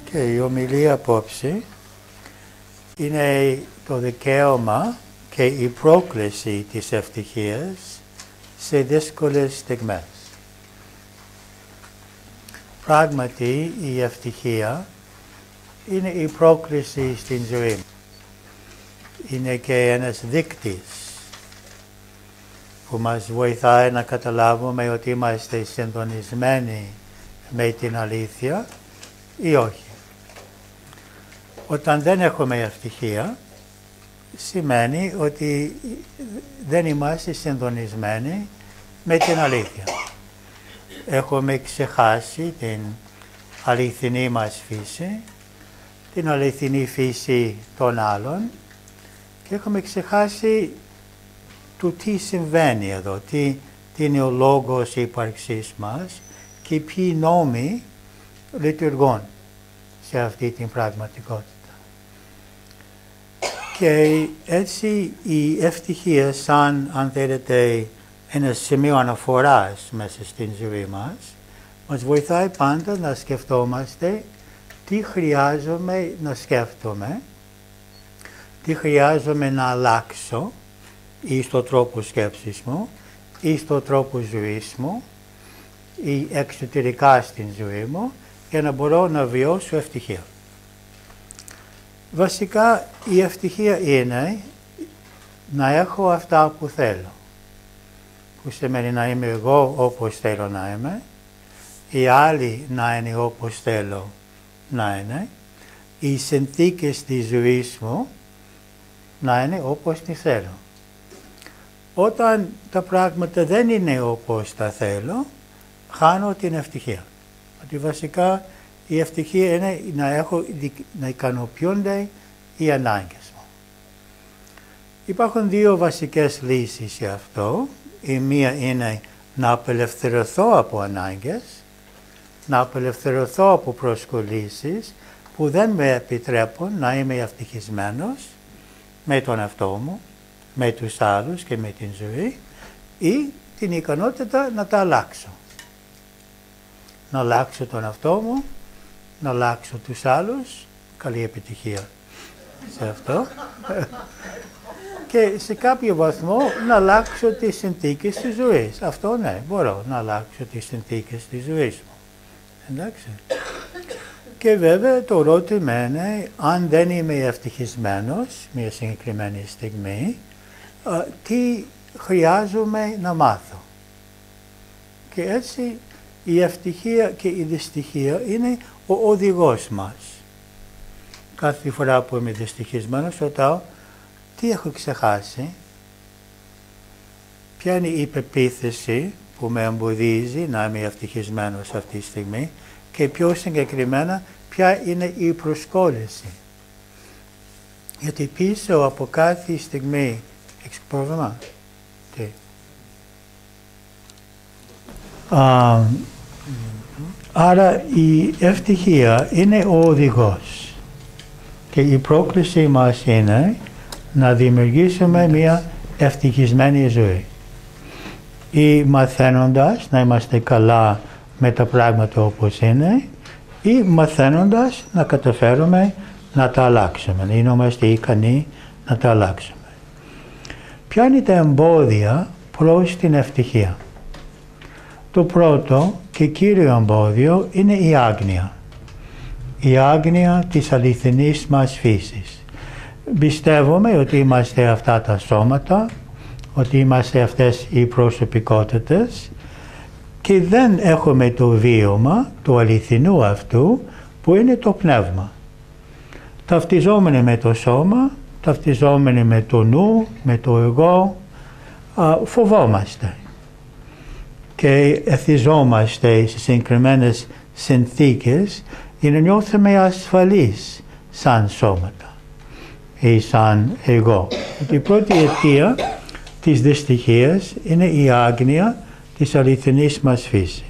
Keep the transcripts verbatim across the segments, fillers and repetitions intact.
Και η ομιλία απόψε είναι το δικαίωμα και η πρόκληση της ευτυχίας σε δύσκολες στιγμές. Πράγματι, η ευτυχία είναι η πρόκληση στην ζωή. Είναι και ένας δείκτης που μας βοηθάει να καταλάβουμε ότι είμαστε συντονισμένοι με την αλήθεια ή όχι. Όταν δεν έχουμε ευτυχία, σημαίνει ότι δεν είμαστε συντονισμένοι με την αλήθεια. Έχουμε ξεχάσει την αληθινή μας φύση, την αληθινή φύση των άλλων και έχουμε ξεχάσει το τι συμβαίνει εδώ, τι, τι είναι ο λόγος ύπαρξής μας και ποιοι νόμοι λειτουργούν σε αυτή την πραγματικότητα. Και έτσι η ευτυχία σαν, αν θέλετε, ένα σημείο αναφοράς μέσα στην ζωή μας, μας βοηθάει πάντα να σκεφτόμαστε τι χρειάζομαι να σκέφτομαι, τι χρειάζομαι να αλλάξω ή στο τρόπο σκέψης μου ή στο τρόπο ζωής μου ή εξωτερικά στην ζωή μου για να μπορώ να βιώσω ευτυχία. Βασικά η ευτυχία είναι να έχω αυτά που θέλω, που σημαίνει να είμαι εγώ όπως θέλω να είμαι, οι άλλοι να είναι όπως θέλω να είναι, οι συνθήκες της ζωής μου να είναι όπως τις θέλω. Όταν τα πράγματα δεν είναι όπως τα θέλω, χάνω την ευτυχία. Ότι βασικά η ευτυχία είναι να, έχω, να ικανοποιούνται οι ανάγκες μου. Υπάρχουν δύο βασικές λύσεις σε αυτό. Η μία είναι να απελευθερωθώ από ανάγκες, να απελευθερωθώ από προσκολήσεις που δεν με επιτρέπουν να είμαι ευτυχισμένος με τον εαυτό μου, με τους άλλους και με την ζωή, ή την ικανότητα να τα αλλάξω. Να αλλάξω τον εαυτό μου, να αλλάξω τους άλλους, καλή επιτυχία σε αυτό, και σε κάποιο βαθμό να αλλάξω τις συνθήκες της ζωής. Αυτό ναι, μπορώ να αλλάξω τις συνθήκες της ζωής μου. Εντάξει. Και βέβαια το ερώτημα είναι, αν δεν είμαι ευτυχισμένος μια συγκεκριμένη στιγμή, α, τι χρειάζομαι να μάθω. Και έτσι η ευτυχία και η δυστυχία είναι ο οδηγός μας. Κάθε φορά που είμαι δυστυχισμένος, ρωτάω τι έχω ξεχάσει, ποια είναι η πεποίθηση που με εμποδίζει να είμαι ευτυχισμένος αυτή τη στιγμή και πιο συγκεκριμένα ποια είναι η προσκόλληση. Γιατί πίσω από κάθε στιγμή έχεις πρόβλημα. Τι. Α, άρα η ευτυχία είναι ο οδηγός και η πρόκληση μας είναι να δημιουργήσουμε μια ευτυχισμένη ζωή ή μαθαίνοντας να είμαστε καλά με τα πράγματα όπως είναι ή μαθαίνοντας να καταφέρουμε να τα αλλάξουμε, να είμαστε ικανοί να τα αλλάξουμε. Ποια είναι τα εμπόδια προς την ευτυχία? Το πρώτο και κύριο εμπόδιο είναι η άγνοια. Η άγνοια της αληθινής μας φύσης. Πιστεύουμε ότι είμαστε αυτά τα σώματα, ότι είμαστε αυτές οι προσωπικότητες και δεν έχουμε το βίωμα του αληθινού αυτού που είναι το πνεύμα. Ταυτιζόμενοι με το σώμα, ταυτιζόμενοι με το νου, με το εγώ, α, φοβόμαστε και εθιζόμαστε σε συγκεκριμένες συνθήκες για να νιώθουμε ασφαλείς σαν σώματα ή σαν εγώ. Η πρώτη αιτία της δυστυχίας είναι η άγνοια της αληθινής μας φύσης.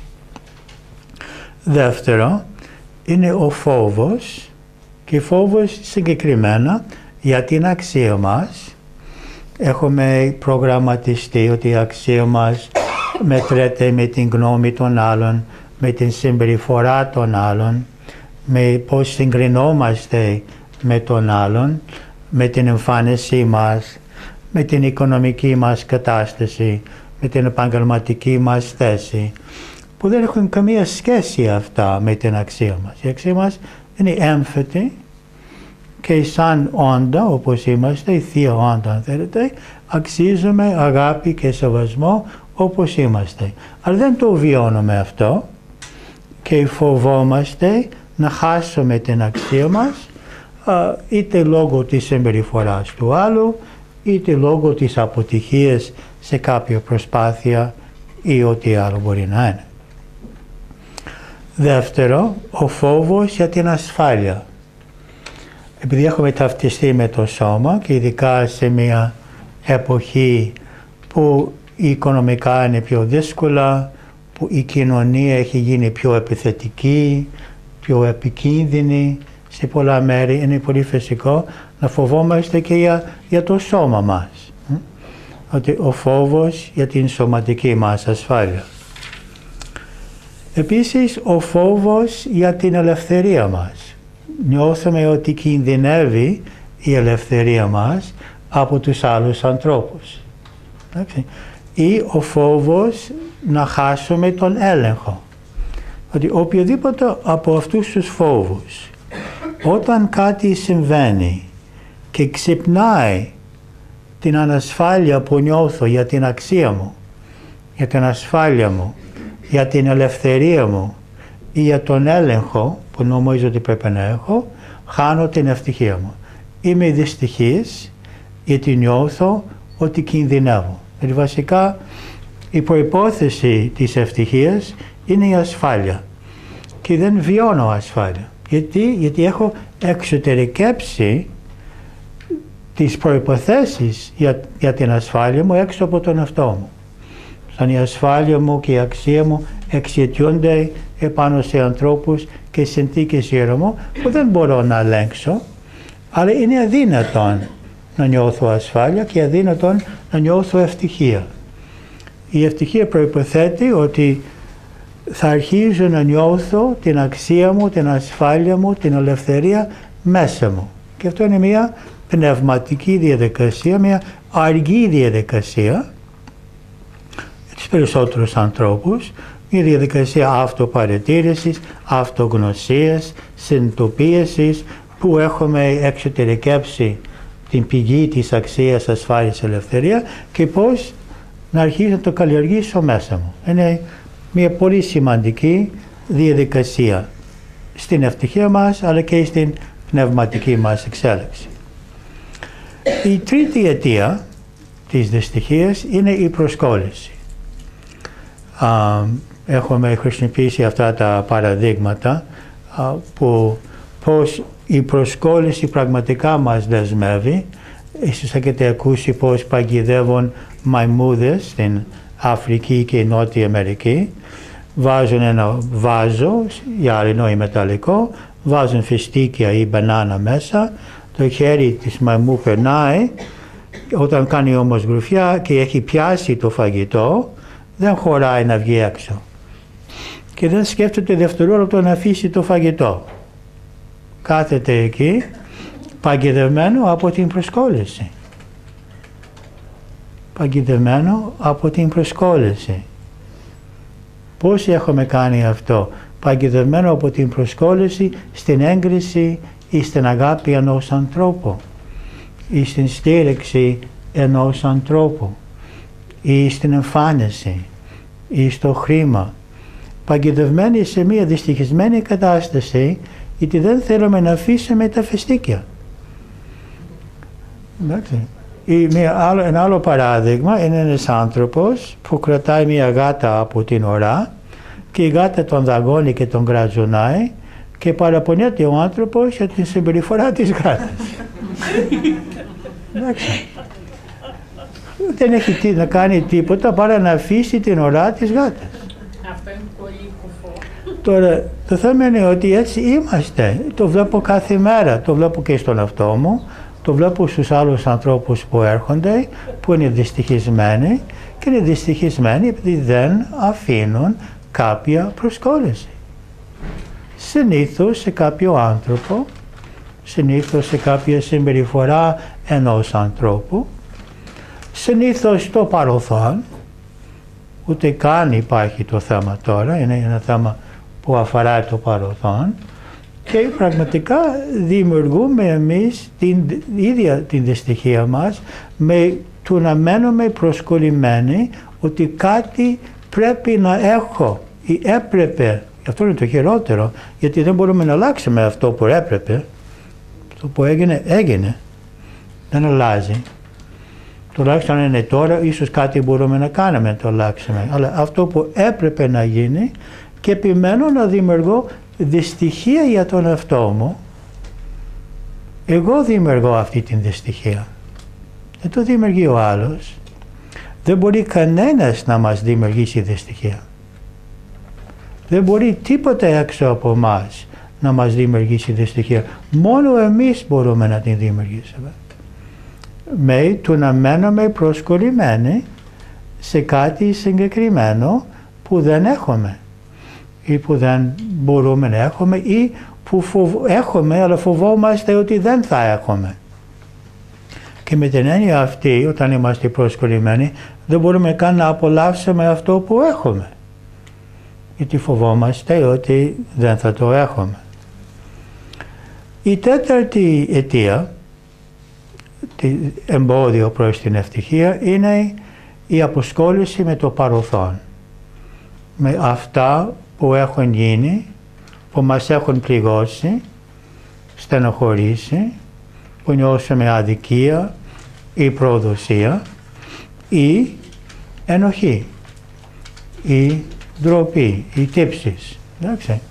Δεύτερο, είναι ο φόβος, και φόβος συγκεκριμένα για την αξία μας. Έχουμε προγραμματιστεί ότι η αξία μας μετρέται με την γνώμη των άλλων, με την συμπεριφορά των άλλων, με πώς συγκρινόμαστε με τον άλλον, με την εμφάνισή μας, με την οικονομική μας κατάσταση, με την επαγγελματική μας θέση, που δεν έχουν καμία σχέση αυτά με την αξία μας. Η αξία μας είναι έμφυτη και σαν όντα, όπως είμαστε, η θεία όντα αν θέλετε, αξίζουμε αγάπη και σεβασμό όπως είμαστε. Αλλά δεν το βιώνουμε αυτό και φοβόμαστε να χάσουμε την αξία μας, είτε λόγω της συμπεριφοράς του άλλου, είτε λόγω της αποτυχίας σε κάποια προσπάθεια ή ό,τι άλλο μπορεί να είναι. Δεύτερο, ο φόβος για την ασφάλεια. Επειδή έχουμε ταυτιστεί με το σώμα και ειδικά σε μια εποχή που η οικονομικά είναι πιο δύσκολα, που η κοινωνία έχει γίνει πιο επιθετική, πιο επικίνδυνη σε πολλά μέρη, είναι πολύ φυσικό να φοβόμαστε και για, για το σώμα μας. Ότι ο φόβος για την σωματική μας ασφάλεια. Επίσης, ο φόβος για την ελευθερία μας. Νιώθουμε ότι κινδυνεύει η ελευθερία μας από τους άλλους ανθρώπους. Εντάξει. Ή ο φόβος να χάσουμε τον έλεγχο. Ότι οποιοδήποτε από αυτούς τους φόβους, όταν κάτι συμβαίνει και ξυπνάει την ανασφάλεια που νιώθω για την αξία μου, για την ασφάλεια μου, για την ελευθερία μου ή για τον έλεγχο που νομίζω ότι πρέπει να έχω, χάνω την ευτυχία μου. Είμαι δυστυχής γιατί νιώθω ότι κινδυνεύω. Δηλαδή βασικά η προϋπόθεση της ευτυχίας είναι η ασφάλεια και δεν βιώνω ασφάλεια. Γιατί, γιατί έχω εξωτερικεύσει τις προϋποθέσεις για, για την ασφάλεια μου έξω από τον εαυτό μου. Σαν η ασφάλεια μου και η αξία μου εξαιτιούνται επάνω σε ανθρώπους και συνθήκες γύρω μου που δεν μπορώ να ελέγξω, αλλά είναι αδύνατον να νιώθω ασφάλεια και αδύνατον να νιώθω ευτυχία. Η ευτυχία προϋποθέτει ότι θα αρχίζω να νιώθω την αξία μου, την ασφάλεια μου, την ελευθερία μέσα μου. Και αυτό είναι μια πνευματική διαδικασία, μια αργή διαδικασία για τους περισσότερους ανθρώπους, μια διαδικασία αυτοπαρατήρησης, αυτογνωσίας, συνειδητοποίησης που έχουμε εξωτερικεύσει την πηγή της αξίας, ασφάλειας, ελευθερία και πώς να αρχίσω να το καλλιεργήσω μέσα μου. Είναι μια πολύ σημαντική διαδικασία στην ευτυχία μας αλλά και στην πνευματική μας εξέλιξη. Η τρίτη αιτία της δυστυχίας είναι η προσκόλληση. Α, έχουμε χρησιμοποιήσει αυτά τα παραδείγματα α, που πώς η προσκόλληση πραγματικά μας δεσμεύει. Ίσως έχετε ακούσει πώς παγιδεύουν μαϊμούδες στην Αφρική και Νότια Αμερική. Βάζουν ένα βάζο, γυάλινο ή μεταλλικό, βάζουν φιστίκια ή μπανάνα μέσα, το χέρι της μαϊμού περνάει, όταν κάνει όμως γρουφιά και έχει πιάσει το φαγητό, δεν χωράει να βγει έξω. Και δεν σκέφτεται δευτερόλεπτο να αφήσει το φαγητό. Κάθεται εκεί, παγιδευμένο από την προσκόλληση. Παγιδευμένο από την προσκόλληση. Πώς έχουμε κάνει αυτό? Παγιδευμένο από την προσκόλληση στην έγκριση ή στην αγάπη ενός ανθρώπου ή στην στήριξη ενός ανθρώπου ή στην εμφάνιση ή στο χρήμα. Παγιδευμένοι σε μια δυστυχισμένη κατάσταση γιατί δεν θέλουμε να αφήσουμε τα φιστίκια. Εντάξει. Ή μια άλλο, ένα άλλο παράδειγμα είναι ένας άνθρωπος που κρατάει μια γάτα από την ουρά και η γάτα τον δαγκώνει και τον κρατζουνάει και παραπονιέται ο άνθρωπος για την συμπεριφορά της γάτας. Εντάξει. Δεν έχει τι, να κάνει τίποτα παρά να αφήσει την ουρά της γάτας. Αυτό είναι πολύ κουφό. Τώρα, το θέμα είναι ότι έτσι είμαστε. Το βλέπω κάθε μέρα. Το βλέπω και στον εαυτό μου. Το βλέπω στους άλλους ανθρώπους που έρχονται, που είναι δυστυχισμένοι και είναι δυστυχισμένοι επειδή δεν αφήνουν κάποια προσκόλληση. συνήθως σε κάποιο άνθρωπο, συνήθως σε κάποια συμπεριφορά ενός ανθρώπου, συνήθως στο παρελθόν, ούτε καν υπάρχει το θέμα τώρα, είναι ένα θέμα που αφορά το παρελθόν, και πραγματικά δημιουργούμε εμείς την ίδια την δυστυχία μας με το να μένουμε προσκολλημένοι ότι κάτι πρέπει να έχω ή έπρεπε. Αυτό είναι το χειρότερο, γιατί δεν μπορούμε να αλλάξουμε αυτό που έπρεπε. Αυτό που έγινε, έγινε. Δεν αλλάζει. Τουλάχιστον είναι τώρα, ίσως κάτι μπορούμε να κάνουμε να το αλλάξουμε. Αλλά αυτό που έπρεπε να γίνει, και επιμένω να δημιουργώ δυστυχία για τον εαυτό μου. Εγώ δημιουργώ αυτή την δυστυχία. Δεν το δημιουργεί ο άλλος. Δεν μπορεί κανένας να μας δημιουργήσει δυστυχία. Δεν μπορεί τίποτα έξω από εμάς να μας δημιουργήσει δυστυχία. Μόνο εμείς μπορούμε να την δημιουργήσουμε. Με το να μένουμε προσκολλημένοι σε κάτι συγκεκριμένο που δεν έχουμε ή που δεν μπορούμε να έχουμε ή που φοβ... έχουμε αλλά φοβόμαστε ότι δεν θα έχουμε. Και με την έννοια αυτή, όταν είμαστε προσκολλημένοι, δεν μπορούμε καν να απολαύσουμε αυτό που έχουμε. Γιατί φοβόμαστε ότι δεν θα το έχουμε. Η τέταρτη αιτία, εμπόδιο προς την ευτυχία, είναι η αποσχόληση με το παρελθόν. Με αυτά που έχουν γίνει, που μας έχουν πληγώσει, στενοχωρήσει, που νιώσαμε αδικία ή προδοσία ή ενοχή ή ντροπή ή τύψεις. Εντάξει.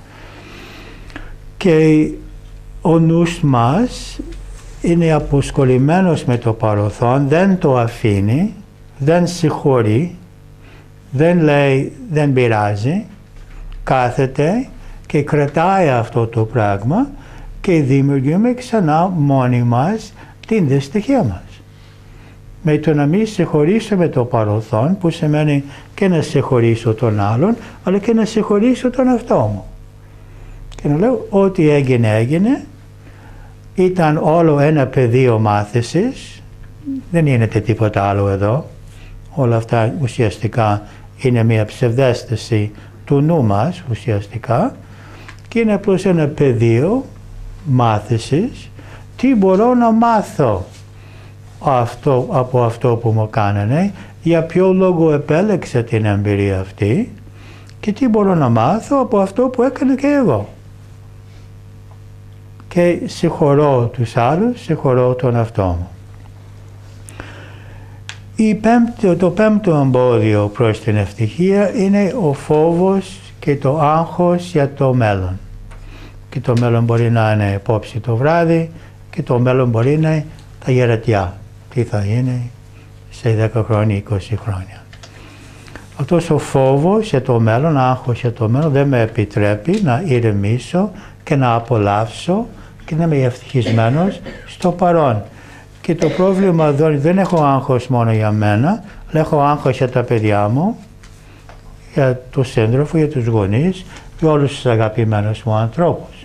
Και ο νους μας είναι αποσκολλημένος με το παρελθόν, δεν το αφήνει, δεν συγχωρεί, δεν λέει δεν πειράζει, κάθεται και κρατάει αυτό το πράγμα και δημιουργούμε ξανά μόνοι μας την δυστυχία μας. Με το να μην συγχωρήσουμε το παρελθόν, που σημαίνει και να συγχωρήσω τον άλλον, αλλά και να συγχωρήσω τον εαυτό μου. Και να λέω ότι έγινε έγινε, ήταν όλο ένα πεδίο μάθησης, δεν είναι τίποτα άλλο εδώ. Όλα αυτά ουσιαστικά είναι μια ψευδαίσθηση του νου μας ουσιαστικά και είναι απλώς ένα πεδίο μάθησης. Τι μπορώ να μάθω αυτό, από αυτό που μου κάνανε, για ποιο λόγο επέλεξα την εμπειρία αυτή και τι μπορώ να μάθω από αυτό που έκανα και εγώ. Και συγχωρώ τους άλλους, συγχωρώ τον εαυτό μου. Η πέμπτο, το πέμπτο εμπόδιο προς την ευτυχία είναι ο φόβος και το άγχος για το μέλλον. Και το μέλλον μπορεί να είναι απόψε το βράδυ και το μέλλον μπορεί να είναι τα γερατιά. Τι θα είναι σε δέκα χρόνια, είκοσι χρόνια. Αυτός ο φόβος για το μέλλον, άγχος για το μέλλον δεν με επιτρέπει να ηρεμήσω και να απολαύσω και να είμαι ευτυχισμένος στο παρόν. Και το πρόβλημα εδώ δεν έχω άγχος μόνο για μένα, αλλά έχω άγχος για τα παιδιά μου, για τον σύντροφο, για τους γονείς, για όλους τους αγαπημένους μου ανθρώπους.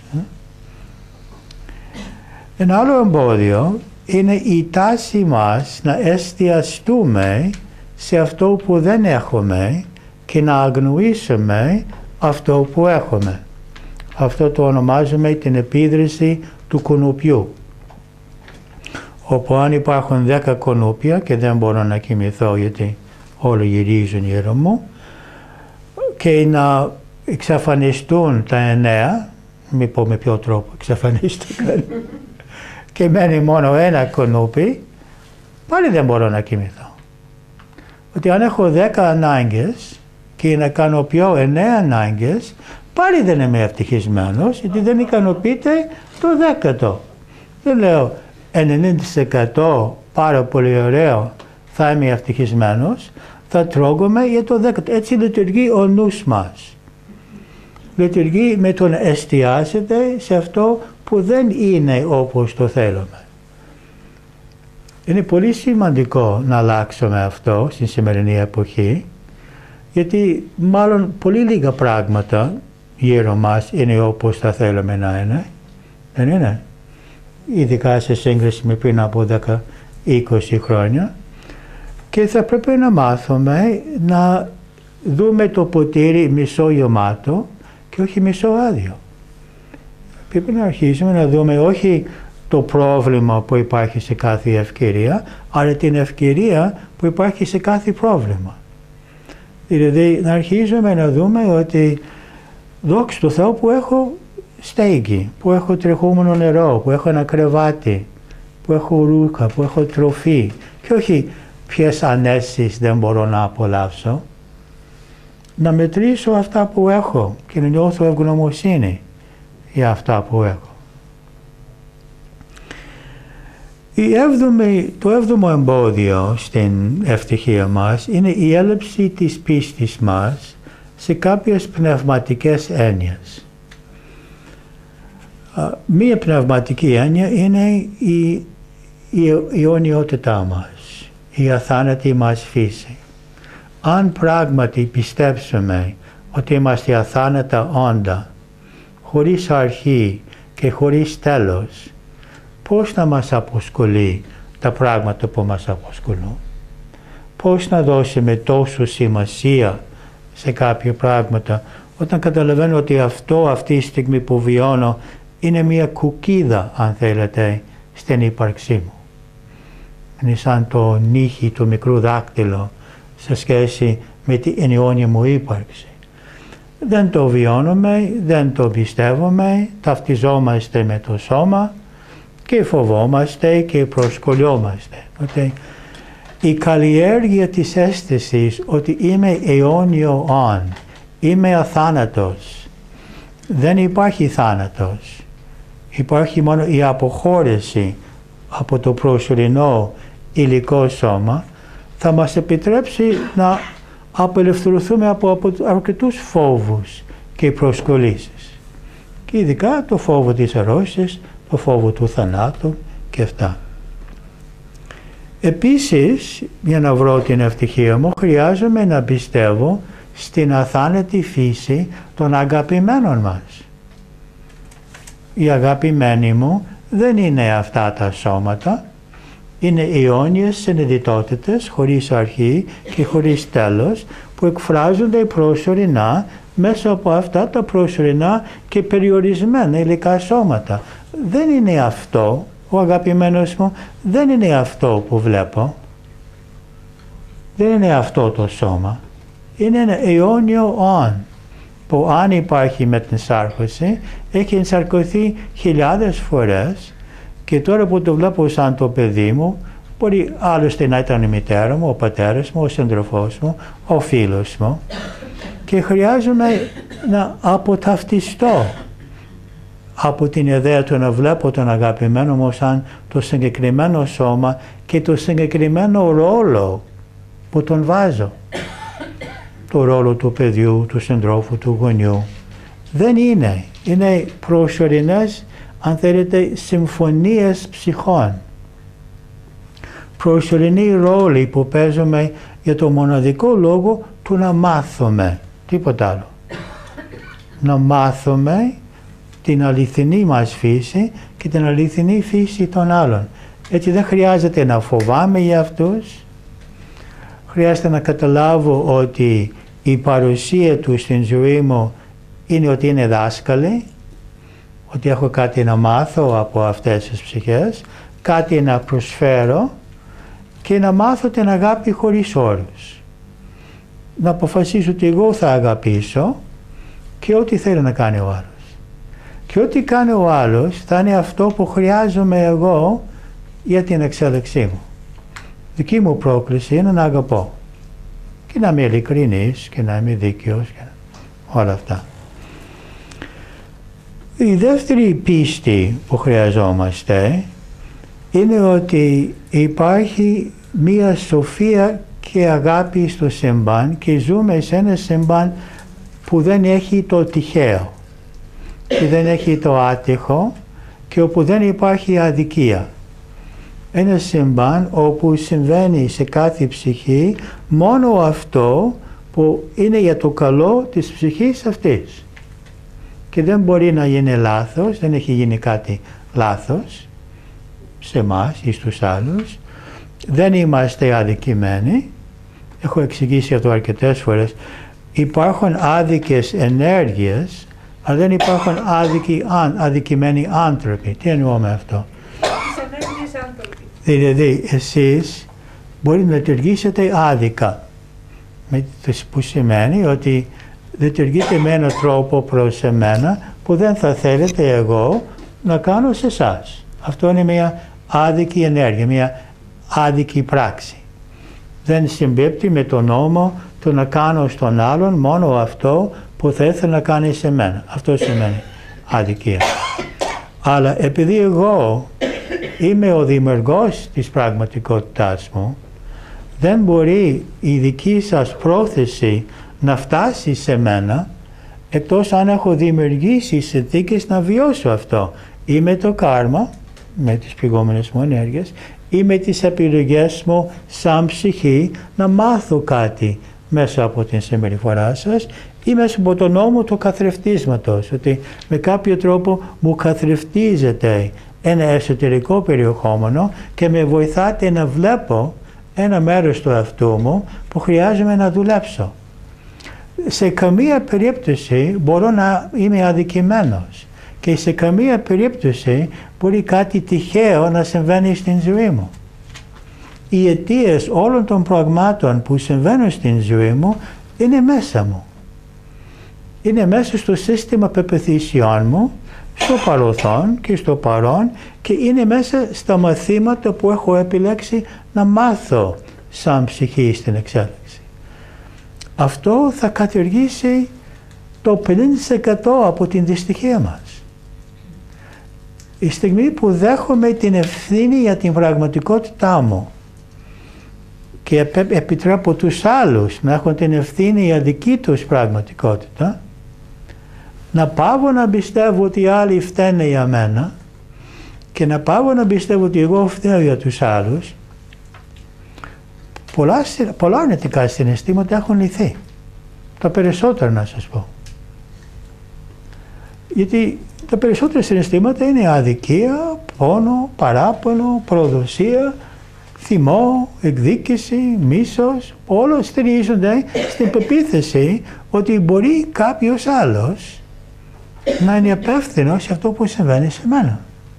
Ένα άλλο εμπόδιο είναι η τάση μας να εστιαστούμε σε αυτό που δεν έχουμε και να αγνοήσουμε αυτό που έχουμε. Αυτό το ονομάζουμε την επίδραση του κουνουπιού. Όπου αν υπάρχουν δέκα κουνούπια και δεν μπορώ να κοιμηθώ γιατί όλοι γυρίζουν γύρω μου και να εξαφανιστούν τα εννέα, μην πω με ποιο τρόπο εξαφανίστηκαν και μένει μόνο ένα κουνούπι, πάλι δεν μπορώ να κοιμηθώ. Ότι αν έχω δέκα ανάγκες και ικανοποιώ εννέα ανάγκες, πάλι δεν είμαι ευτυχισμένος γιατί δεν ικανοποιείται το δέκατο. Δεν λέω ενενήντα τοις εκατό πάρα πολύ ωραίο, θα είμαι ευτυχισμένος, θα τρώγομαι για το δέκατο. Έτσι λειτουργεί ο νους μας. Λειτουργεί με το να εστιάζεται σε αυτό που δεν είναι όπως το θέλουμε. Είναι πολύ σημαντικό να αλλάξουμε αυτό στην σημερινή εποχή, γιατί μάλλον πολύ λίγα πράγματα γύρω μας είναι όπως θα θέλαμε να είναι. Δεν είναι. Ειδικά σε σύγκριση με πριν από δέκα είκοσι χρόνια. Και θα πρέπει να μάθουμε να δούμε το ποτήρι μισό γεμάτο και όχι μισό άδειο. Πρέπει να αρχίσουμε να δούμε όχι το πρόβλημα που υπάρχει σε κάθε ευκαιρία, αλλά την ευκαιρία που υπάρχει σε κάθε πρόβλημα. Δηλαδή να αρχίσουμε να δούμε ότι δόξα τω Θεώ που έχω στέγη, που έχω τρεχούμενο νερό, που έχω ένα κρεβάτι, που έχω ρούχα, που έχω τροφή και όχι ποιες ανέσεις δεν μπορώ να απολαύσω. Να μετρήσω αυτά που έχω και να νιώθω ευγνωμοσύνη για αυτά που έχω. Η έβδομη, το έβδομο εμπόδιο στην ευτυχία μας είναι η έλλειψη της πίστης μας σε κάποιες πνευματικές έννοιες. Μία πνευματική έννοια είναι η, η, η αιωνιότητά μας, η αθάνατη μας φύση. Αν πράγματι πιστέψουμε ότι είμαστε αθάνατα όντα, χωρίς αρχή και χωρίς τέλος, πώς να μας αποσχολεί τα πράγματα που μας αποσχολούν. Πώς να δώσουμε τόσο σημασία σε κάποια πράγματα όταν καταλαβαίνω ότι αυτό αυτή τη στιγμή που βιώνω είναι μια κουκίδα, αν θέλετε, στην ύπαρξή μου. Είναι σαν το νύχι του μικρού δάκτυλο σε σχέση με την αιώνια μου ύπαρξη. Δεν το βιώνουμε, δεν το πιστεύουμε, ταυτιζόμαστε με το σώμα και φοβόμαστε και προσκολιόμαστε. Ότι η καλλιέργεια της αίσθησης ότι είμαι αιώνιο όν, είμαι αθάνατος, δεν υπάρχει θάνατος. Υπάρχει μόνο η αποχώρηση από το προσωρινό υλικό σώμα, θα μας επιτρέψει να απελευθερωθούμε από, από αρκετούς φόβους και προσκολήσεις. Και ειδικά το φόβο της αρρώστιας, το φόβο του θανάτου και αυτά. Επίσης, για να βρω την ευτυχία μου, χρειάζομαι να πιστεύω στην αθάνατη φύση των αγαπημένων μας. Οι αγαπημένοι μου δεν είναι αυτά τα σώματα, είναι αιώνιες συνειδητότητες χωρίς αρχή και χωρίς τέλος που εκφράζονται προσωρινά μέσα από αυτά τα προσωρινά και περιορισμένα υλικά σώματα. Δεν είναι αυτό, ο αγαπημένος μου, δεν είναι αυτό που βλέπω. Δεν είναι αυτό το σώμα. Είναι ένα αιώνιο όν που αν υπάρχει με την ενσάρκωση έχει ενσαρκωθεί χιλιάδες φορές και τώρα που το βλέπω σαν το παιδί μου, μπορεί άλλωστε να ήταν η μητέρα μου, ο πατέρας μου, ο σύντροφός μου, ο φίλος μου και χρειάζομαι να αποταυτιστώ από την ιδέα του να βλέπω τον αγαπημένο μου σαν το συγκεκριμένο σώμα και το συγκεκριμένο ρόλο που τον βάζω. Το ρόλο του παιδιού, του συντρόφου, του γονιού. Δεν είναι. Είναι προσωρινές, αν θέλετε, συμφωνίες ψυχών. Προσωρινοί ρόλοι που παίζουμε για το μοναδικό λόγο του να μάθουμε. Τίποτα άλλο. Να μάθουμε την αληθινή μας φύση και την αληθινή φύση των άλλων. Έτσι δεν χρειάζεται να φοβάμαι για αυτούς. Χρειάζεται να καταλάβω ότι η παρουσία του στην ζωή μου είναι ότι είναι δάσκαλοι, ότι έχω κάτι να μάθω από αυτές τις ψυχές, κάτι να προσφέρω και να μάθω την αγάπη χωρίς όρους. Να αποφασίσω ότι εγώ θα αγαπήσω και ό,τι θέλει να κάνει ο άλλος. Και ό,τι κάνει ο άλλος θα είναι αυτό που χρειάζομαι εγώ για την εξέλιξή μου. Δική μου πρόκληση είναι να αγαπώ και να είμαι ειλικρινής και να είμαι δίκαιος και όλα αυτά. Η δεύτερη πίστη που χρειαζόμαστε είναι ότι υπάρχει μία σοφία και αγάπη στο σύμπαν και ζούμε σε ένα σύμπαν που δεν έχει το τυχαίο και δεν έχει το άτυχο και όπου δεν υπάρχει αδικία. Ένα σύμπαν όπου συμβαίνει σε κάθε ψυχή μόνο αυτό που είναι για το καλό της ψυχής αυτής. και δεν μπορεί να γίνει λάθος, δεν έχει γίνει κάτι λάθος σε εμάς ή στους άλλους. Δεν είμαστε αδικημένοι. Έχω εξηγήσει αυτό αρκετές φορές. Υπάρχουν άδικες ενέργειες, αλλά δεν υπάρχουν άδικοι, αδικημένοι άνθρωποι. Τι εννοώ με αυτό? Τις ενέργειες άνθρωποι. Δηλαδή, εσείς μπορεί να λειτουργήσετε άδικα, που σημαίνει ότι λειτουργείτε με έναν τρόπο προς εμένα που δεν θα θέλετε εγώ να κάνω σε εσάς. Αυτό είναι μια άδικη ενέργεια, μια άδικη πράξη. Δεν συμπίπτει με τον νόμο του να κάνω στον άλλον μόνο αυτό που θα ήθελα να κάνει σε μένα. Αυτό σημαίνει αδικία. Αλλά επειδή εγώ είμαι ο δημιουργός της πραγματικότητάς μου, δεν μπορεί η δική σας πρόθεση να φτάσει σε μένα εκτός αν έχω δημιουργήσει συνθήκες να βιώσω αυτό. Ή με το κάρμα, με τις πηγόμενες μου ενέργειες, ή με τις επιλογές μου σαν ψυχή να μάθω κάτι μέσα από την συμπεριφορά σας, ή μέσα από τον νόμο του καθρεφτίσματος, ότι με κάποιο τρόπο μου καθρεφτίζεται ένα εσωτερικό περιεχόμενο και με βοηθάτε να βλέπω ένα μέρος του εαυτού μου που χρειάζομαι να δουλέψω. Σε καμία περίπτωση μπορώ να είμαι αδικημένος και σε καμία περίπτωση μπορεί κάτι τυχαίο να συμβαίνει στην ζωή μου. Οι αιτίες όλων των πραγμάτων που συμβαίνουν στην ζωή μου είναι μέσα μου. Είναι μέσα στο σύστημα πεποιθήσεών μου, στο παρελθόν και στο παρόν, και είναι μέσα στα μαθήματα που έχω επιλέξει να μάθω σαν ψυχή στην εξέλιξη. Αυτό θα κατηργήσει το πενήντα τοις εκατό από την δυστυχία μας. Η στιγμή που δέχομαι την ευθύνη για την πραγματικότητά μου και επιτρέπω τους άλλους να έχουν την ευθύνη για δική τους πραγματικότητα, να πάω να πιστεύω ότι οι άλλοι φταίνε για μένα και να πάω να πιστεύω ότι εγώ φταίω για τους άλλους, πολλά, πολλά αρνητικά συναισθήματα έχουν λυθεί. Τα περισσότερα, να σας πω. Γιατί τα περισσότερα συναισθήματα είναι αδικία, πόνο, παράπονο, προδοσία, θυμό, εκδίκηση, μίσος. Όλα στηρίζονται στην πεποίθηση ότι μπορεί κάποιος άλλος να είναι υπεύθυνος σε αυτό που συμβαίνει σε μένα.